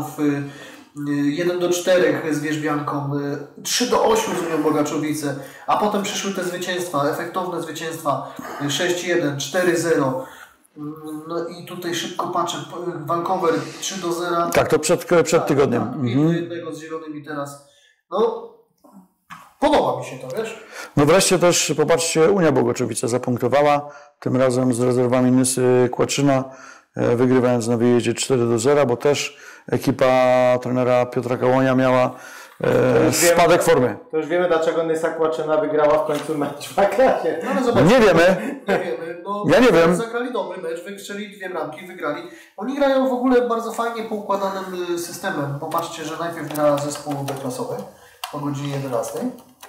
1-4 z Wierzbianką, 3-8 z Unią Bogaczowice, a potem przyszły te zwycięstwa, efektowne zwycięstwa 6-1, 4-0. No i tutaj szybko patrzę, Vancouver 3-0. Tak, to przed tygodniem. Tak, 1 z Zielonymi teraz. No, podoba mi się to, wiesz? No wreszcie też, popatrzcie, Unia Bogaczowice zapunktowała, tym razem z rezerwami Nysy Kłaczyna, wygrywając na wyjeździe 4-0, bo też ekipa trenera Piotra Kałonia miała spadek formy. To już wiemy, dlaczego Nysa Kłaczyna wygrała w końcu mecz w A-klasie. No, ale zobaczcie, Nie wiemy. Nie wiemy. No, Ja nie wiem. Zagrali dobry mecz, wystrzeli 2 bramki, wygrali. Oni grają w ogóle bardzo fajnie poukładanym systemem. Popatrzcie, że najpierw gra zespół B-klasowy o godzinie 11.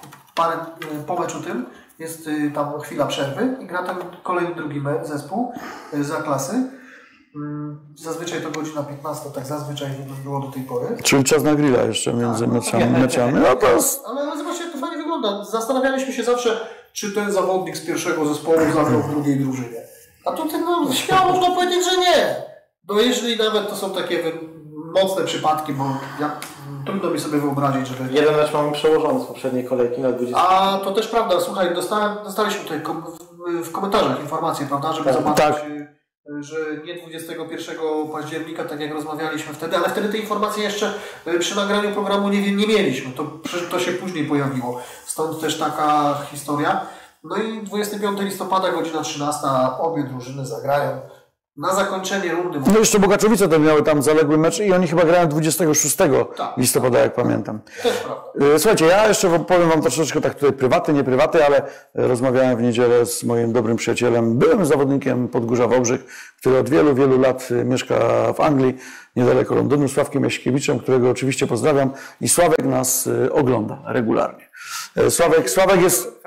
Po meczu tym jest tam chwila przerwy i gra ten kolejny drugi zespół z A-klasy. Zazwyczaj to godzina 15, tak zazwyczaj było do tej pory. Czyli czas na grilla jeszcze między meczami. No to jest... Ale zobaczcie, jak to fajnie wygląda. Zastanawialiśmy się zawsze, czy ten zawodnik z pierwszego zespołu zagrał w drugiej drużynie. A tutaj no, śmiało można powiedzieć, że nie. No jeśli nawet to są takie mocne przypadki, bo trudno mi sobie wyobrazić, żeby... Jeden mecz mamy przełożony z poprzedniej kolejki na 20. A to też prawda, słuchaj, dostaliśmy tutaj w komentarzach informacje, prawda, żeby zobaczyć... Tak. Że nie 21 października, tak jak rozmawialiśmy wtedy, ale wtedy te informacje jeszcze przy nagraniu programu nie mieliśmy. To się później pojawiło. Stąd też taka historia. No i 25 listopada, godzina 13, obie drużyny zagrają na zakończenie rundy. No jeszcze Bogaczowice to miały tam zaległy mecz i oni chyba grają 26 listopada, jak pamiętam. Też prawda. Słuchajcie, ja jeszcze powiem wam troszeczkę tak tutaj prywaty, nie prywaty, ale rozmawiałem w niedzielę z moim dobrym przyjacielem, byłym zawodnikiem Podgórza Wałbrzych, który od wielu, wielu lat mieszka w Anglii, niedaleko Londynu, Sławkiem Jaśkiewiczem, którego oczywiście pozdrawiam i Sławek nas ogląda regularnie. Sławek jest...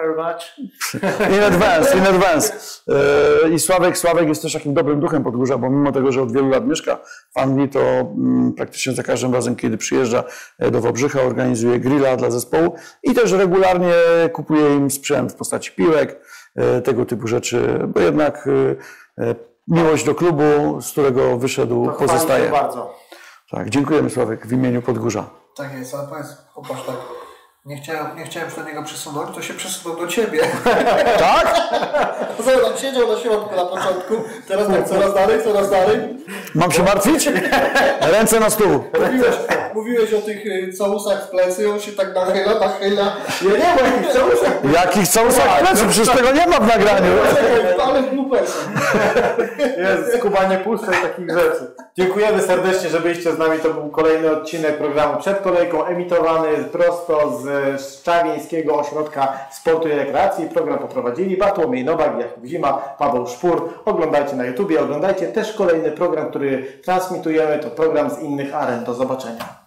In advance. I Sławek jest też takim dobrym duchem Podgórza, bo mimo tego, że od wielu lat mieszka w Anglii, to praktycznie za każdym razem, kiedy przyjeżdża do Wałbrzycha, organizuje grilla dla zespołu i też regularnie kupuje im sprzęt w postaci piłek, tego typu rzeczy, bo jednak miłość do klubu, z którego wyszedł, to pozostaje. Bardzo. Tak, dziękujemy Sławek w imieniu Podgórza. Tak jest, ale popatrz tak. Nie chciałem się do niego przesunąć, to się przesunął do ciebie. Tak? Zobacz, siedział na środku na początku, teraz tak coraz dalej. Mam się martwić? Ręce na stół. Mówiłeś o tych całusach w plecy, on się tak nachyla. Ja nie ma jakich całusach. Jakich całusach w plecy? Przecież tego nie ma w nagraniu. Ale w bloopersach. Jest, Kuba nie puszczaj takich rzeczy. Dziękujemy serdecznie, że byliście z nami. To był kolejny odcinek programu Przed Kolejką, emitowany prosto z Szczawieńskiego Ośrodka Sportu i Rekreacji. Program poprowadzili Bartłomiej Nowak, Jakub Zima, Paweł Szpur. Oglądajcie na YouTubie, oglądajcie też kolejny program, który transmitujemy. To program z innych aren. Do zobaczenia.